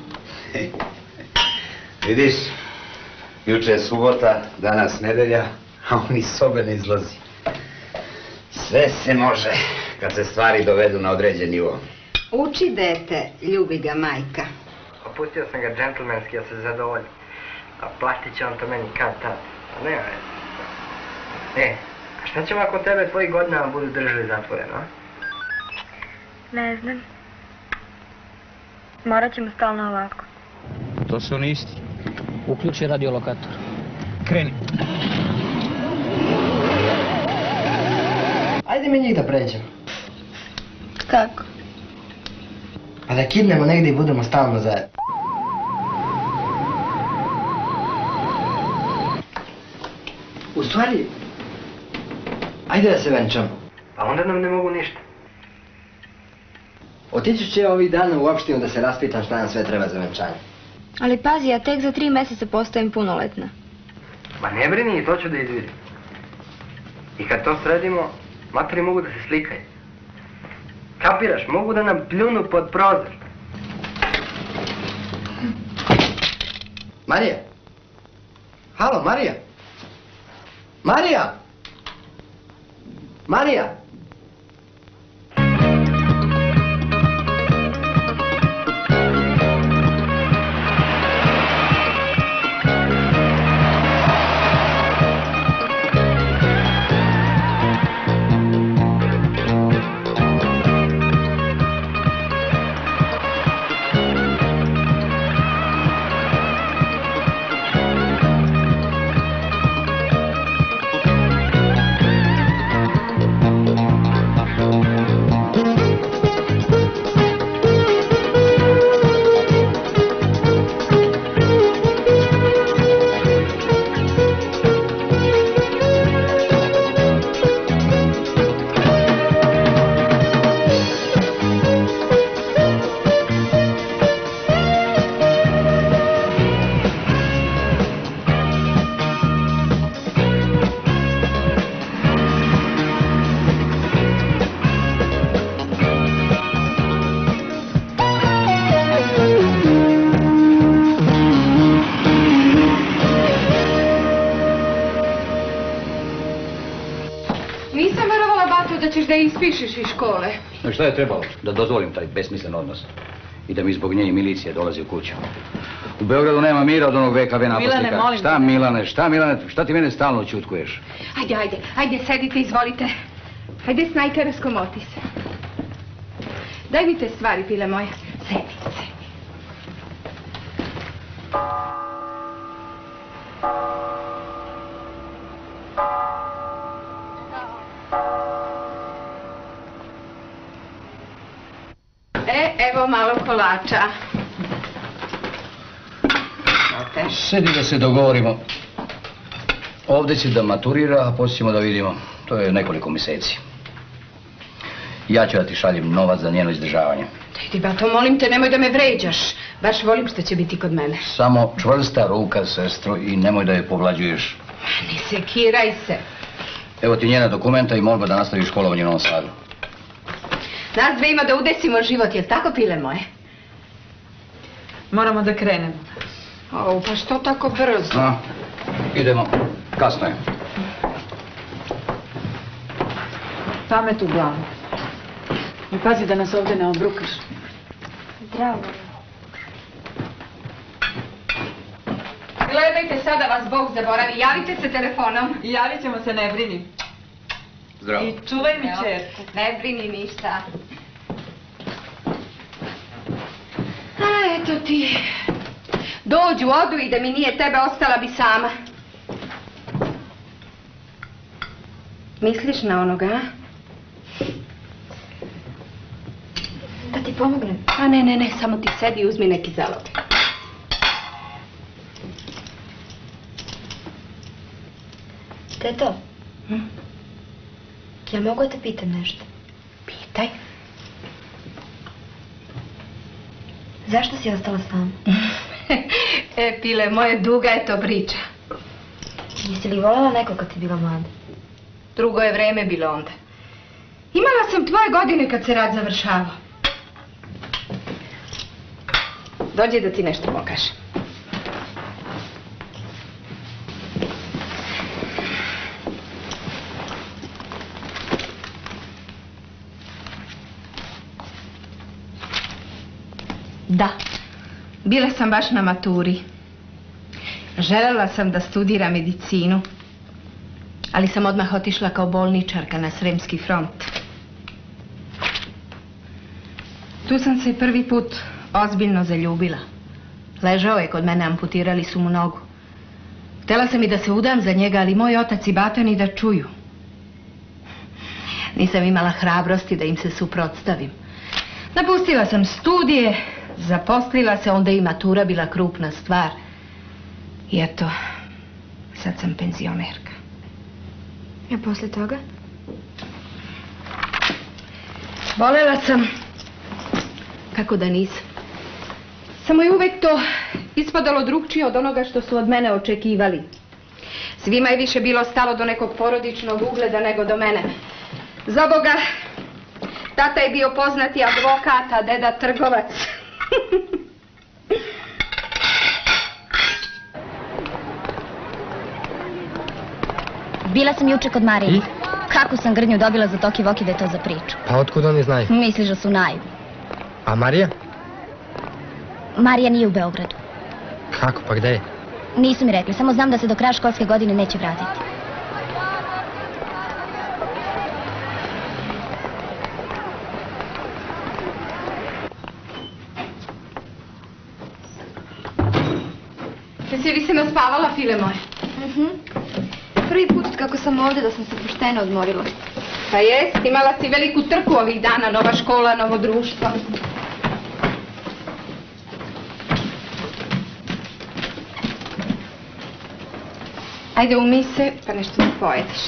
Vidiš, juče je subota, danas nedelja, a on iz sobe ne izlazi. Sve se može kad se stvari dovedu na određen nivo. Uči dete, ljubi ga majka. Opustio sam ga džentlmenski, ja se zadovoljim. A platit će on to meni kad tad. A nema veze. A šta ćemo ako tebe tvoji godinama budu držali zatvoreno, a? Ne znam. Morat ćemo stalno ovako. To su oni isti. Uključi radiolokator. Kreni. Ajde mi njih da pređemo. Kako? Pa da kidnemo negdje i budemo stalno zajedno. U stvari, ajde da se venčamo. Pa onda nam ne mogu ništa. Otići ću ovih dana u opštinu da se raspitam šta nam sve treba za venčanje. Ali pazi, ja tek za 3 mjeseca postajem punoletna. Ma ne brini, to ću da izvidim. I kad to sredimo, matori mogu da se slikaju. Kapiraš, mogu da nam pljunu pod prozor. Marija? Halo, Marija? Marija? Marija? Ispišeš iz škole. No šta je trebalo? Da dozvolim taj besmislen odnos. I da mi zbog nje i milicija dolazi u kuću. U Beogradu nema mira od onog VKV naposlika. Milane, molim. Šta Milane, šta ti mene stalno čutkuješ? Ajde, sedite, izvolite. Ajde, snajka, raskomoti se. Daj mi te stvari, pile moja. Sedi. Evo malo kolača. dete? Sedi da se dogovorimo. Ovdje će da maturira, a poslije ćemo da vidimo. To je nekoliko mjeseci. Ja ću da ti šaljem novac za njeno izdržavanje. Idi, bato, molim te, nemoj da me vređaš. Baš volim što će biti kod mene. Samo čvrsta ruka, sestro, i nemoj da je povlađuješ. Ne sekiraj se. Evo ti njena dokumenta i molba da nastaviš školovanje u Novom Sadu. Nas dve ima da udesimo život, jel tako, pile moje? Moramo da krenemo. O, pa što tako brzo? Idemo, kasno je. Pamet u glavu. I pazi da nas ovdje ne obrukaš. Zdravo. Gledajte sada, vas Bog zaboravi. Javite se telefonom. Javit ćemo se, ne brini. Zdravo. I čuvaj mi čerku. Ne brini ništa. A, eto ti. Dođu, odu i da mi nije tebe, ostala bi sama. Misliš na onoga, a? Da ti pomognem? A ne, samo ti sedi i uzmi neki zalog. Teto, jel mogu da te pitam nešto? Pitaj. Zašto si ostala sama? Pile, moje duga je to priča. Jesi li voljela neko kad si bila mlada? Drugo je vreme bilo onda. Imala sam tvoje godine kad se rad završavao. Dođi da ti nešto pokažem. Da, bila sam baš na maturi. Željela sam da studiram medicinu, ali sam odmah otišla kao bolničarka na Sremski front. Tu sam se prvi put ozbiljno zaljubila. Ležao je kod mene, amputirali su mu nogu. Htjela sam i da se udam za njega, ali moj otac i bata ni da čuju. Nisam imala hrabrosti da im se suprotstavim. Napustila sam studije, zaposlila se, onda i matura bila krupna stvar. I eto, sad sam penzionerka. A poslije toga? Volela sam, kako da nisam. Samo je uvek to ispadalo drugčije od onoga što su od mene očekivali. Svima je više bilo stalo do nekog porodičnog ugleda nego do mene. Za Boga, tata je bio poznati advokat, a deda trgovac. Bila sam juče kod Marije. Kako sam Grnju dobila za Toki Voki da je to za priču? Pa otkud oni znaju? Misliš da su naivni? A Marija? Marija nije u Beogradu. Kako, pa gde je? Nisu mi rekli, samo znam da se do kraja školske godine neće vratiti. Jesi li se naspavala, file moje? Prvi put kako sam ovdje da sam se pošteno odmorila. Pa jest, imala si veliku trku ovih dana, nova škola, novo društvo. Ajde, umij se, pa nešto mi pojedeš.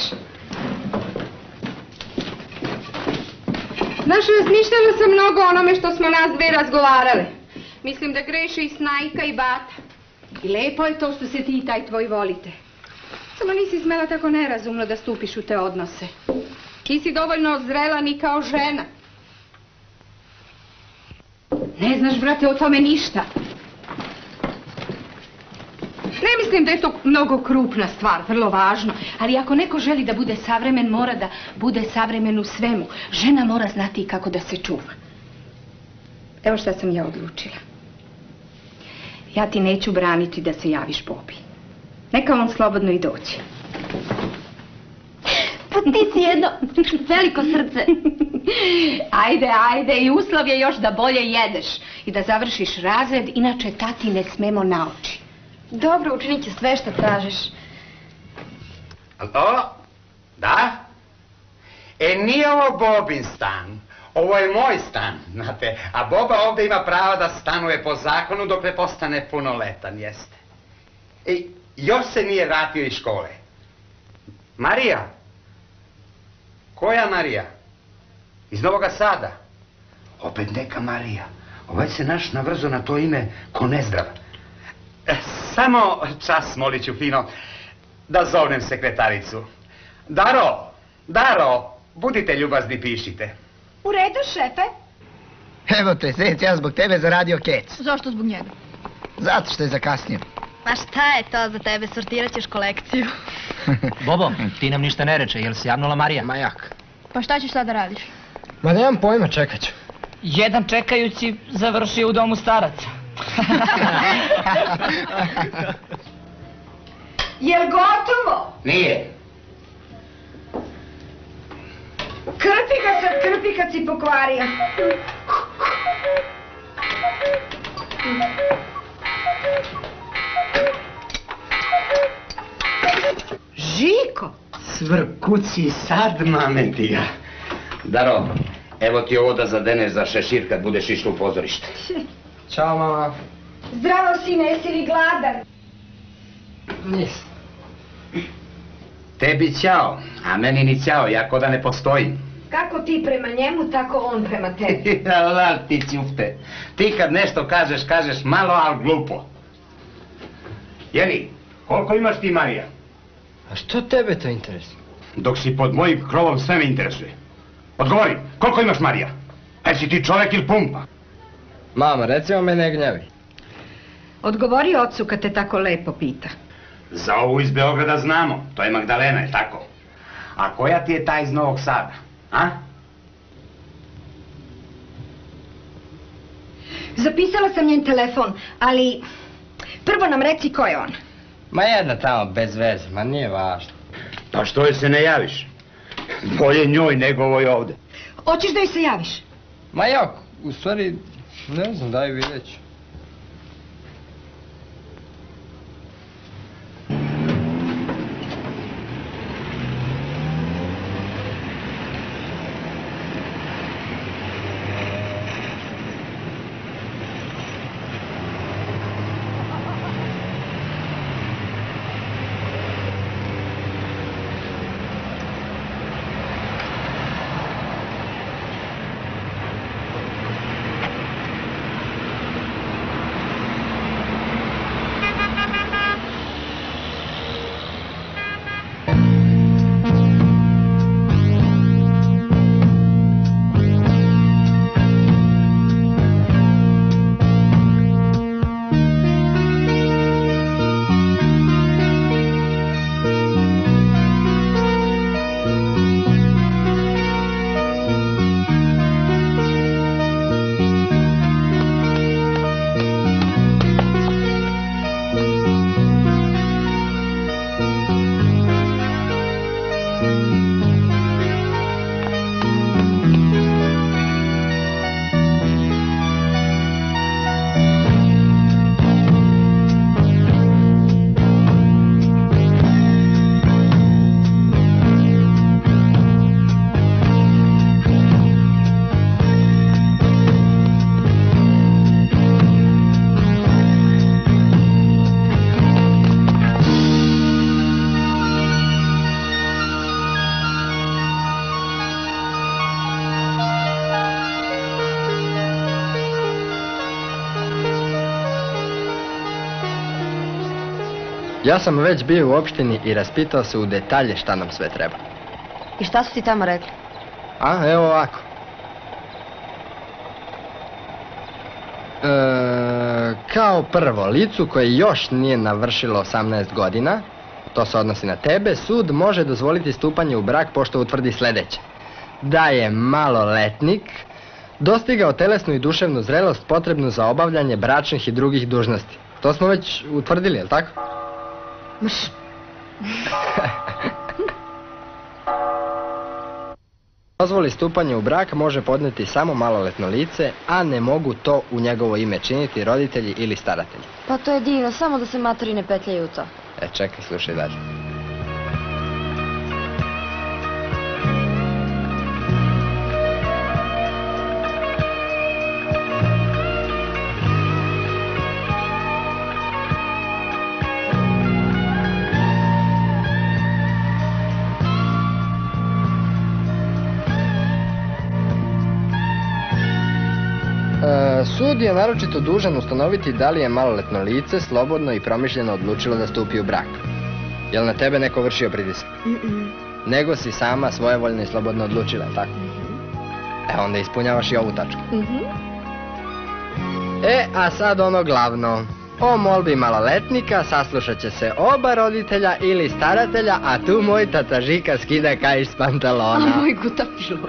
Znaš, razmišljala sam mnogo o onome što smo nas dve razgovarale. Mislim da greše i Snajka i Bata. I lepo je to što se ti i taj tvoj volite. Samo nisi smela tako nerazumno da stupiš u te odnose. Nisi dovoljno zrela ni kao žena. Ne znaš, brate, o tome ništa. Ne mislim da je to mnogo krupna stvar, vrlo važno. Ali ako neko želi da bude savremen, mora da bude savremen u svemu. Žena mora znati kako da se čuva. Evo šta sam ja odlučila. Ja ti neću braniti da se javiš Bobi. Neka on slobodno i dođe. Pa ti si jedno veliko srce. Ajde, i uslov je još da bolje jedeš i da završiš razred, inače tati ne smemo na oči. Dobro, učinit će sve što tražiš. Alo? Da? Nije ovo Bobin stan. Ovo je moj stan, znate. A Boba ovdje ima pravo da stanuje po zakonu dok ne postane punoletan, jeste. Još se nije vratio iz škole. Marija? Koja Marija? Iz Novoga Sada? Opet neka Marija. Ovaj se naš navrzo na to ime ko nezdrav. Samo čas, molit ću fino, da zovnem sekretaricu. Daro, budite ljubazni, pišite. U redu, šefe. Evo te, zec, ja zbog tebe zaradio kec. Zašto zbog njega? Zato što je zakasnio. Ma šta je to za tebe, sortirat ćeš kolekciju. Bobo, ti nam ništa ne reče, jel si javnula Marija? Ma jak. Pa šta ćeš sada radiš? Ma nemam pojma, čekat ću. Jedan čekajući završio u domu staraca. Jel gotovo? Nije. Krpi kad si pokvario. Žiko! Svrkuci sad, mamentija. Daro, evo ti ovo da zadeneš za šešir kad budeš išla u pozorište. Ćao, mama. Zdravo, sine, jesi li gladan? Nisam. Tebi ćao, a meni ni ćao, ja ko da ne postojim. Kako ti prema njemu, tako on prema tebi. Lal ti ćufte. Ti kad nešto kažeš malo, ali glupo. Jeli, koliko imaš ti, Marija? A što tebe to interesuje? Dok si pod mojim krovom sve me interesuje. Odgovori, koliko imaš, Marija? Si ti čovjek ili pumpa? Mama, recimo me ne gnjavi. Odgovori ocu kad te tako lepo pita. Za ovu iz Beograda znamo, to je Magdalena, je tako? A koja ti je ta iz Novog Sada, a? Zapisala sam njen telefon, ali prvo nam reci ko je on. Ma jedna tamo bez veze, ma nije važno. Pa što je se ne javiš? Bolje njoj nego ovoj ovde. Hoćeš da joj se javiš? Ma ja, u stvari, ne znam, daj vidjet ću. Ja sam već bio u opštini i raspitao se u detalje šta nam sve treba. I šta su ti tamo rekli? A, evo ovako. Kao prvo, licu koje još nije navršilo 18 godina, to se odnosi na tebe, sud može dozvoliti stupanje u brak pošto utvrdi sljedeće. Da je maloletnik, dostigao telesnu i duševnu zrelost potrebnu za obavljanje bračnih i drugih dužnosti. To smo već utvrdili, jel tako? Dozvoli stupanje u brak može podnijeti samo maloletno lice, a ne mogu to u njegovo ime činiti roditelji ili staratelji. Pa to je divno, samo da se matori ne petljaju u to. Čekaj, slušaj dalje. Sud je naročito dužan ustanoviti da li je maloletno lice slobodno i promišljeno odlučilo da stupi u brak. Jel na tebe neko vršio pritisak? Nego si sama svojevoljno i slobodno odlučila, tako? Onda ispunjavaš i ovu tačku. A sad ono glavno. O molbi maloletnika saslušat će se oba roditelja ili staratelja, a tu moj tata Žika skida kaiš s pantalona. A moj guta pilot.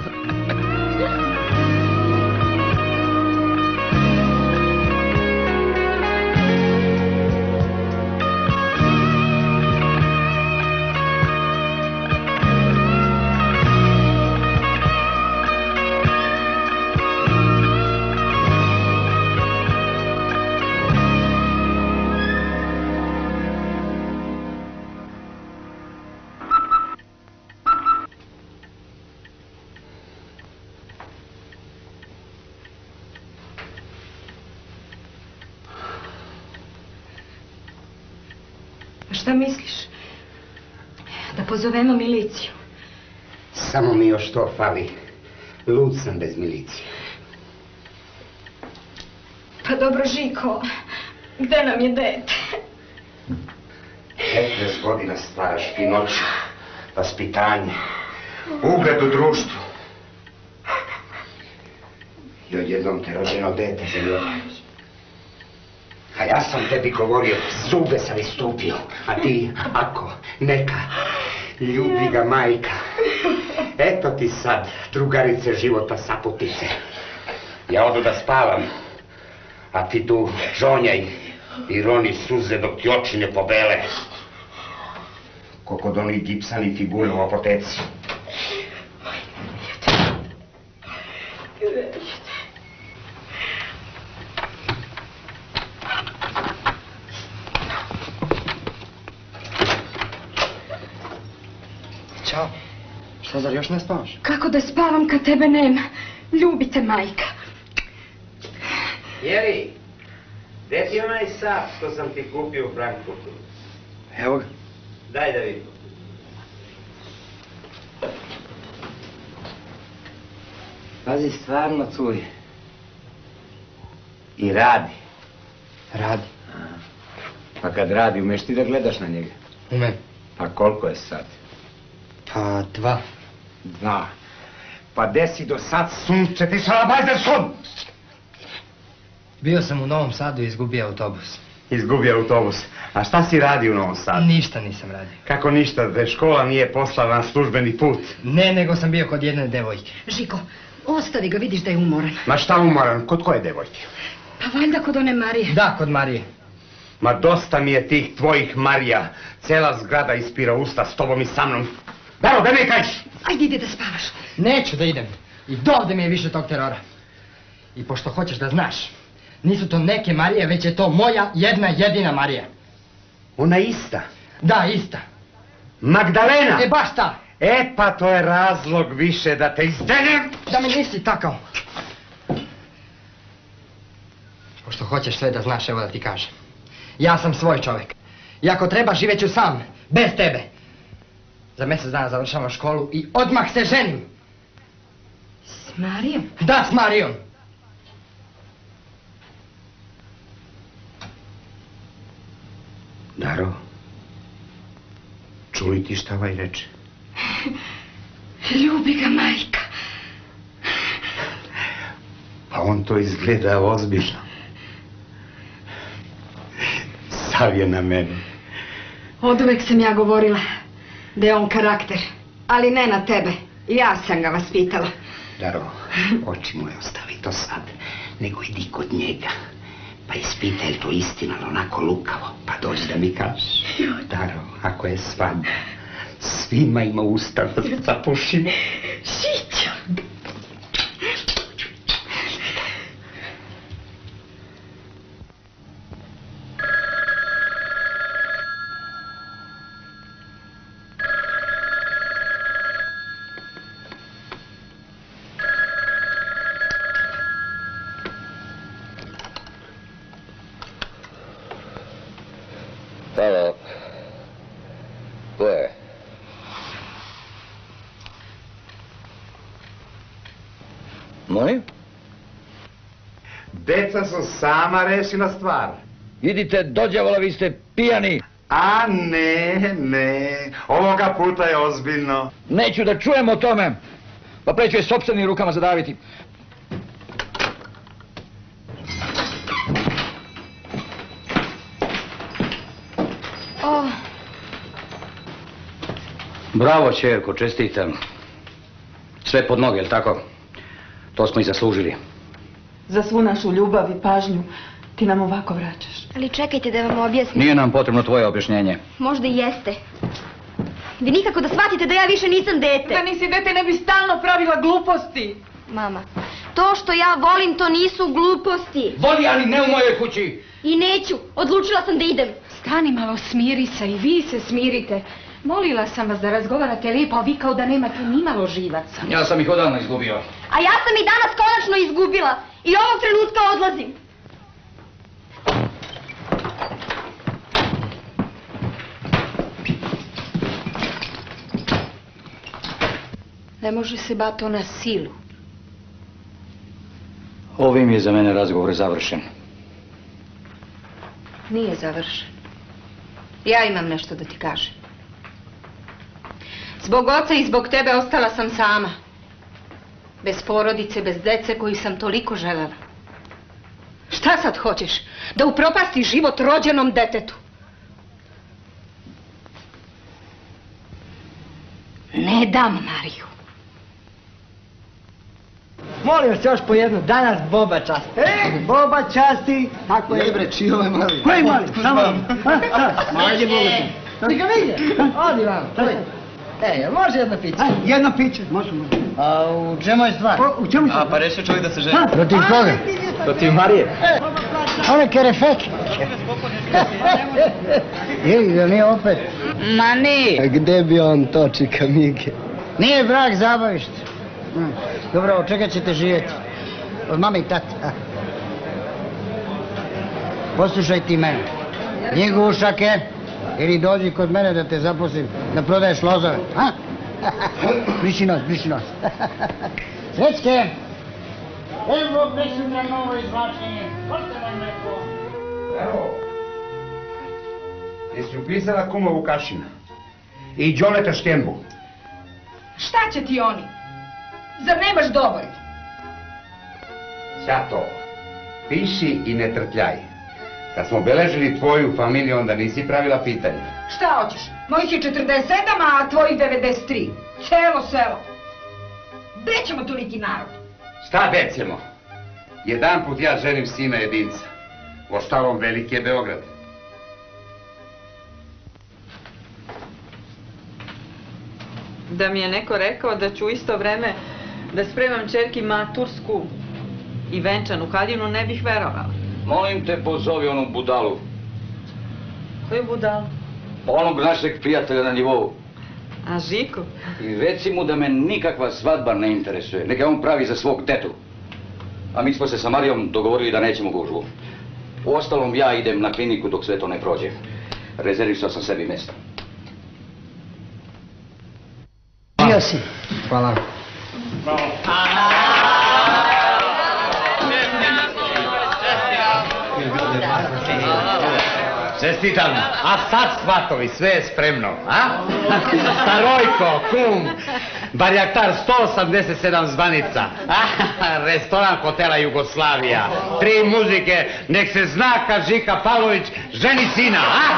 Šta misliš? Da pozovemo miliciju? Samo mi još to fali. Lud sam bez milicije. Pa dobro, Žiko, gde nam je dete? 15 godina stvaraš finoću, vaspitanje, ugled u društvu. I odjednom te rođeno dete zaljubio. A ja sam tebi govorio, zube sam istupio, a ti, ako, neka, ljubi ga majka. Eto ti sad, drugarice života saputice. Ja odu da spavam, a ti tu žonjaj i roni suze dok ti oči ne pobele. Ko kod onih gipsanih figura u apoteci. Ćao. Što, zar još ne spavaš? Kako da spavam kad tebe nema? Ljubite majka. Jeri, gdje ti onaj sat što sam ti kupio u Frankfurtu? Evo ga. Daj da vidim. Pazi, stvarno curi. I radi. Radi. Pa kad radi, umeš ti da gledaš na njega? Umem. Pa koliko je sad? Pa 2. 2. Pa desi do sad sunce, ti šalabajzer sun! Bio sam u Novom Sadu i izgubio autobus. Izgubio autobus. A šta si radi u Novom Sadu? Ništa nisam radio. Kako ništa? Da škola nije poslala na službeni put? Ne, nego sam bio kod jedne devojke. Žiko, ostavi ga, vidiš da je umoran. Ma šta umoran? Kod koje devojke? Pa valjda kod one Marije. Da, kod Marije. Ma dosta mi je tih tvojih Marija. Cela zgrada ispira usta s tobom i sa mnom. Daro, da ne kajiš! Ajde, ide da spavaš. Neću da idem. I dovde mi je više tog terora. I pošto hoćeš da znaš, nisu to neke Marije, već je to moja jedna jedina Marija. Ona ista? Da, ista. Magdalena? E, baš ta. E, pa to je razlog više da te izdeljem. Da mi nisi takav. Pošto hoćeš sve da znaš, evo da ti kažem. Ja sam svoj čovjek. I ako treba, živeću sam, bez tebe. Za mjesec dana završavam školu i odmah se ženim. S Marijom? Da, s Marijom. Daro, čuj ti šta ovaj reče. Ljubi ga majka. Pa on to izgleda ozbiljno. Sav je na mene. Oduvek sam ja govorila da je on karakter, ali ne na tebe. Ja sam ga vaspitala. Daro, oči moje ostavi to sad, nego idi kod njega. Pa ispitaj je to istina, ali onako lukavo, pa dođi da mi kažeš. Daro, ako je svadba, svima ima usta da zapušimo. Žićo! Halo. Ko je? Molim? Gde Deca su sama rešila stvar. Idite do đavola, vi ste pijani. A ne, ovoga puta je ozbiljno. Neću da čujem o tome. Pa preću je sopstvenim rukama zadaviti. Bravo, čerko, čestitam. Sve pod noge, jel tako? To smo i zaslužili. Za svu našu ljubav i pažnju ti nam ovako vraćaš. Ali čekajte da vam objasnim. Nije nam potrebno tvoje objašnjenje. Možda i jeste. Vi nikako da shvatite da ja više nisam dete. Da nisi dete ne bi stalno pravila gluposti. Mama, to što ja volim to nisu gluposti. Voli, ali ne u mojoj kući. I neću, odlučila sam da idem. Stani malo, smiri se i vi se smirite. Molila sam vas da razgovarate lijepo, a vi kao da nemate ni malo živaca. Ja sam ih odavno izgubio. A ja sam i danas konačno izgubila. I ovog trenutka odlazim. Ne može se bato na silu. Ovim je za mene razgovor završen. Nije završen. Ja imam nešto da ti kažem. Zbog oca i zbog tebe ostala sam sama. Bez porodice, bez dece koju sam toliko želela. Šta sad hoćeš? Da upropasti život rođenom detetu? Ne dam Mariju. Molim vas još po jednu, danas Boba časti. Boba časti! Tako je. Jej bre, čiji ovaj mali? Koji mali? Samo. Ajde, Boga ti. Ti ga vidi? Odi vam. Jel može jedno piće? Jedno piće, može. A u čemu je stvar? U čemu je stvar? A pa rešio čovjek da se ženi. Protiv koga? Protiv Marije. One kerefeke. Ili da nije opet? Ma nije. Gde bi on to, čika Mige? Nije brak zabavište. Dobro, od čega ćete živjeti? Od mame i tate. Poslušaj ti mene. Njegu ušake ili dođi kod mene da te zaposlim da prodaješ lozove. Briši nos, briši nos. Srećke! Evo presutra novo izvlačenje. Možete nam neko? Evo. Jesi upisala kuma Vukašina? I Đoleta Štembu. Šta će ti oni? Zar nemaš dovolj? Ćato, piši i ne trtljaj. Kad smo beležili tvoju familiju, onda nisi pravila pitanja. Šta hoćeš? Mojih je 47, a tvojih 93. Celo selo. Gde ćemo toliki narod? Šta dećemo? Jedan put ja ženim sina jedinca. Ostalom veliki je Beograd. Da mi je neko rekao da ću u isto vreme da spremam čerki matursku i venčanu haljinu, ne bih verovala. Molim te, pozovi onu budalu. Koju budalu? Onog našeg prijatelja na nivou. A Žiku? I reci mu da me nikakva svadba ne interesuje. Neka on pravi za svog tetu. A mi smo se sa Marijom dogovorili da nećemo gužvu. Uostalom, ja idem na kliniku dok sve to ne prođe. Rezervisao sam sebi mjesto. Žio si. Hvala. Čestitam, a sad svatovi, sve je spremno, a? Starojko, kum, barjaktar 187 zvanica, restoran hotela Jugoslavija, 3 muzike, nek se zna kad Žika Pavlović ženi sina, a?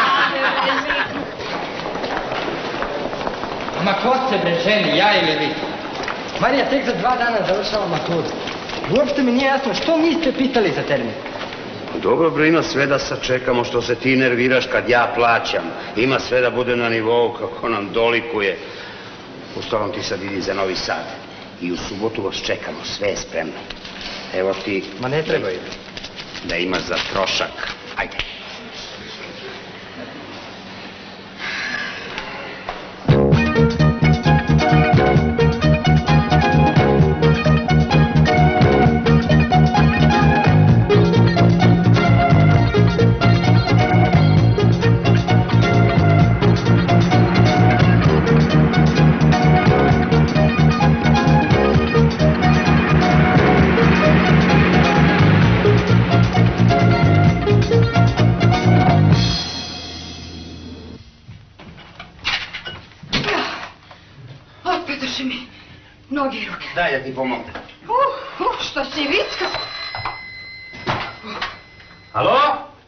Ma ko se bre ženi, ja ili vi? Marija tek za 2 dana završava maturu. Uopšte mi nije jasno što niste pitali za termin. Dobro bre, ima sve da sačekamo, što se ti nerviraš kad ja plaćam. Ima sve da bude na nivou kako nam dolikuje. Uostalom ti sad idi za Novi Sad. I u subotu vas čekamo, sve je spremno. Evo ti... Ma ne treba ide. Da imaš za trošak. Ajde. Noge i ruke. Daj da ti pomogne. Što si vicka? Alo?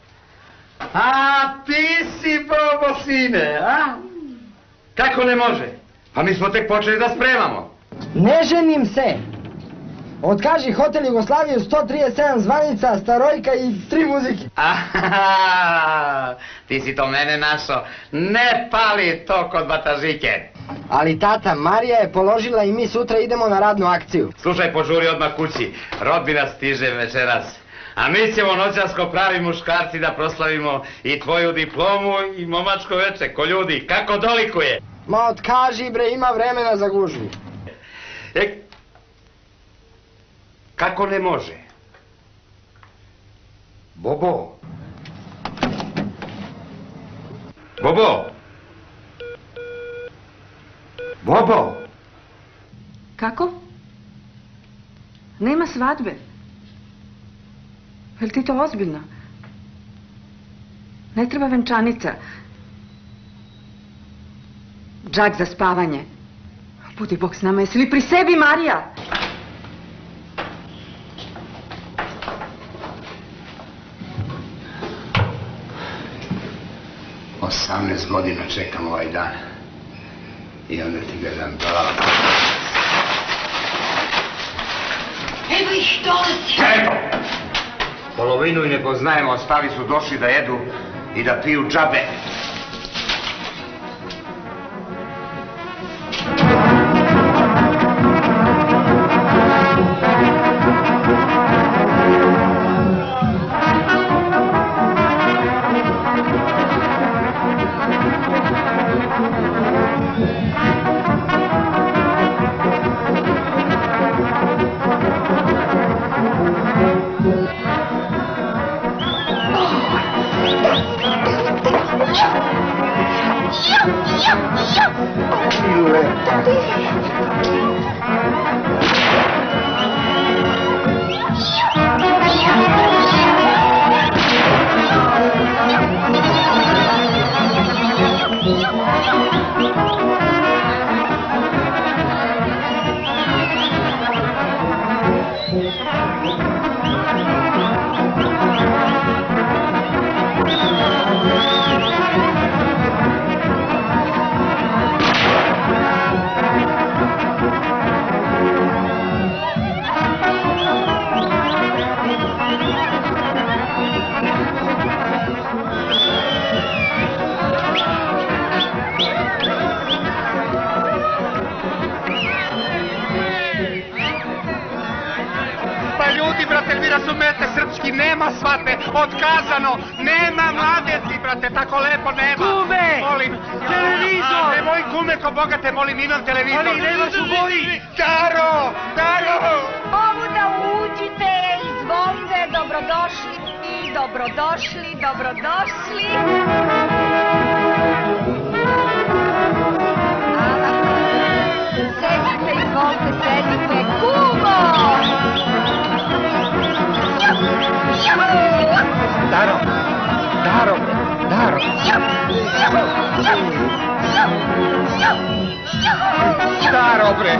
A, ti si Bobo sine, a? Kako ne može? Pa mi smo tek počeli da spremamo. Ne ženim se. Otkaži Hotel Jugoslaviju, 137 zvanica, Starojka i 3 muzike. Aha, ti si to mene našo. Ne pali to kod batažike. Ali tata, Marija je položila i mi sutra idemo na radnu akciju. Slušaj, požuri odmah kući. Rodbina stiže večeras. A mi ćemo noćas ko pravi muškarci da proslavimo i tvoju diplomu i momačko veče. Ko ljudi, kako dolikuje? Ma otkaži bre, ima vremena za gužvi. Kako ne može? Bobo. Bobo. Bobo. Kako? Nema svadbe. Je li ti to ozbiljno? Ne treba venčanica. Džak za spavanje. Budi Bog s nama, jesi li pri sebi, Marija? 18 godina čekam ovaj dan. I onda ti ga dam pravo. Evo ih, dolazi! Evo! Polovinu i ne poznajemo, ostali su došli da jedu i da piju džabe. Otkazano, nema mladeci, brate, tako lepo nema. Kume! Molim, televizor! Nemoj kume, ko Boga te molim, imam televizor. Ali nemaš u boji! Daro! Daro! Ovuda uđite, izvolite, dobrodošli, dobrodošli, dobrodošli. Sedite, izvolite, sedite, kumo! Daro, Daro, Daro. Daro, bre.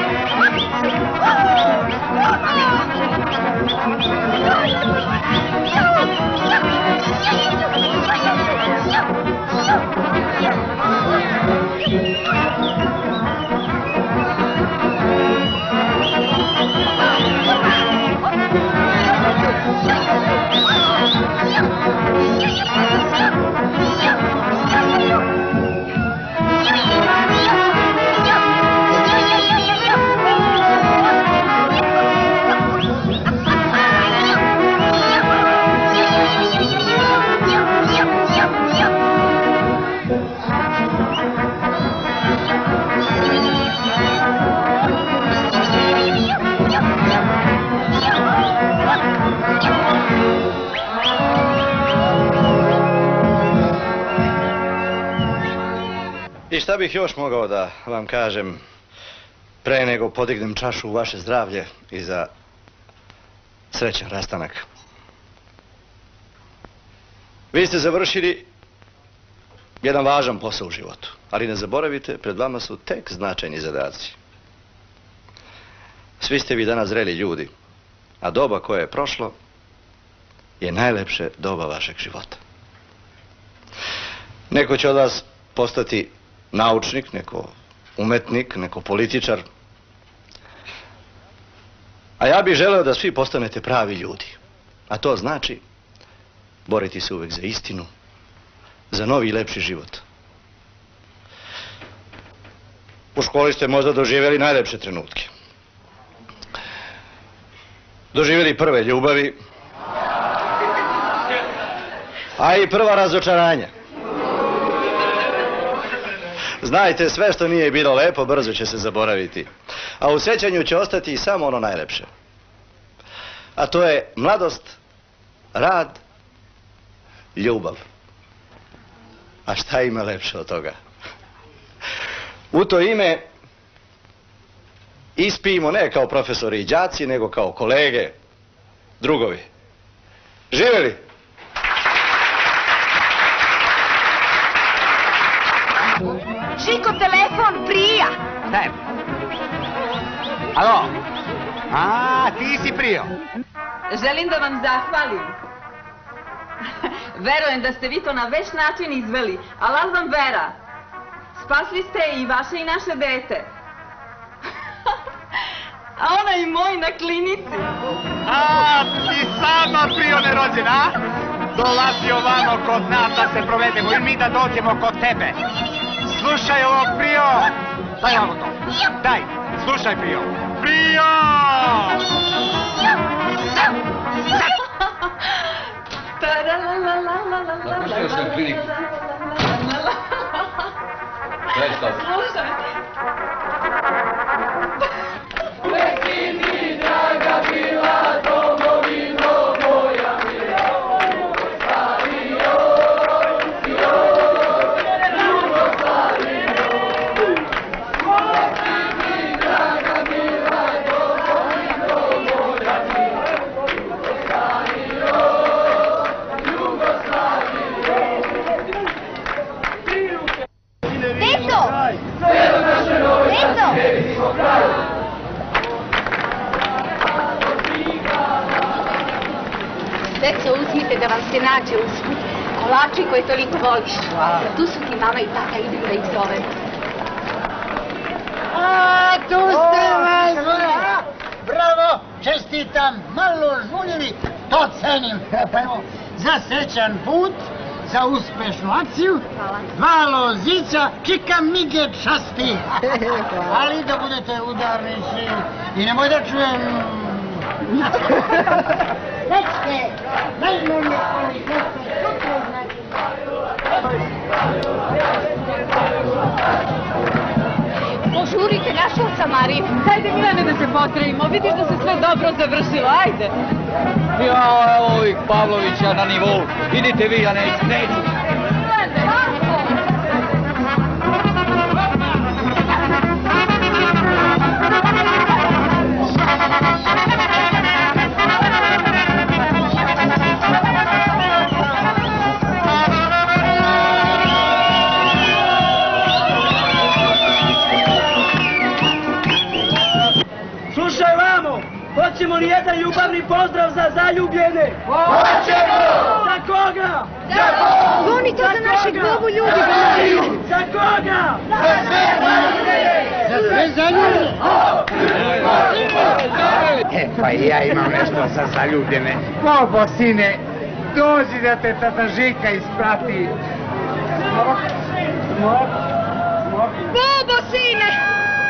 I šta bih još mogao da vam kažem pre nego podignem čašu u vaše zdravlje i za srećan rastanak. Vi ste završili jedan važan posao u životu, ali ne zaboravite, pred vama su tek značajni zadaci. Svi ste vi danas zreli ljudi, a doba koje je prošlo je najlepše doba vašeg života. Neko će od vas postati naučnik, neko umetnik, neko političar. A ja bih želeo da svi postanete pravi ljudi. A to znači boriti se uvek za istinu, za novi i lepši život. U školi ste možda doživjeli najlepše trenutke. Doživjeli prve ljubavi, a i prva razočaranja. Znajte, sve što nije bilo lepo, brzo će se zaboraviti. A u sjećanju će ostati samo ono najlepše. A to je mladost, rad, ljubav. A šta ima lepše od toga? U to ime ispijemo ne kao profesori i đaci, nego kao kolege, drugovi. Živjeli! Žiko, telefon, prija! Daj. Alo? A, ti si Prio. Želim da vam zahvalim. Verujem da ste vi to na već način izveli, ali al vam vera. Spasli ste i vaše i naše dete. A ona i moj na klinici. A, ti sama Prio nerođena, a? Dolazi ovamo kod nas da se provedemo i mi da dođemo kod tebe. Slušaj ovo, Prio! Daj ovo to. Daj, slušaj, Prio. Prio! Napuštio sam kliniku. Daj stavu. Slušaj. Prekini, draga bila, domovino moja mila, Jugoslavio, Jugoslavio. Prekini, draga bila, domovino moja mila, Deco, uzmite da vam se nađe usput. Kolači koje toliko voliš. Tu su ti mama i tata, idem da ih zovem. A, tu ste vas! Bravo, čestitam, malo žuljeli, to cenim. Pa evo, za srećan put, za uspešnu akciju, 2 lozića, čika mige časti. Ali da budete udarnici i nemoj da čujem... Recite, najbolje ali goste, sutra znači. Požurite, našao sam Mariju. Hajde, Milane, da se pozdravimo. Vidiš da se sve dobro završilo, ajde. Ja, evo ovih Pavlovića na nivou. Idite vi, ja neću. Slušaj vamo, hoćemo li jedan ljubavni pozdrav za zaljubljene? Hoćemo! Za koga? Za Bogu! Oni to za našeg Bogu ljudi gledaju. Za koga? Za sve zaljubljene! Za sve zaljubljene! Pa i ja imam nešto za zaljubljene. Bobo, sine, dođi da te tata Žika isprati. Bobo, sine!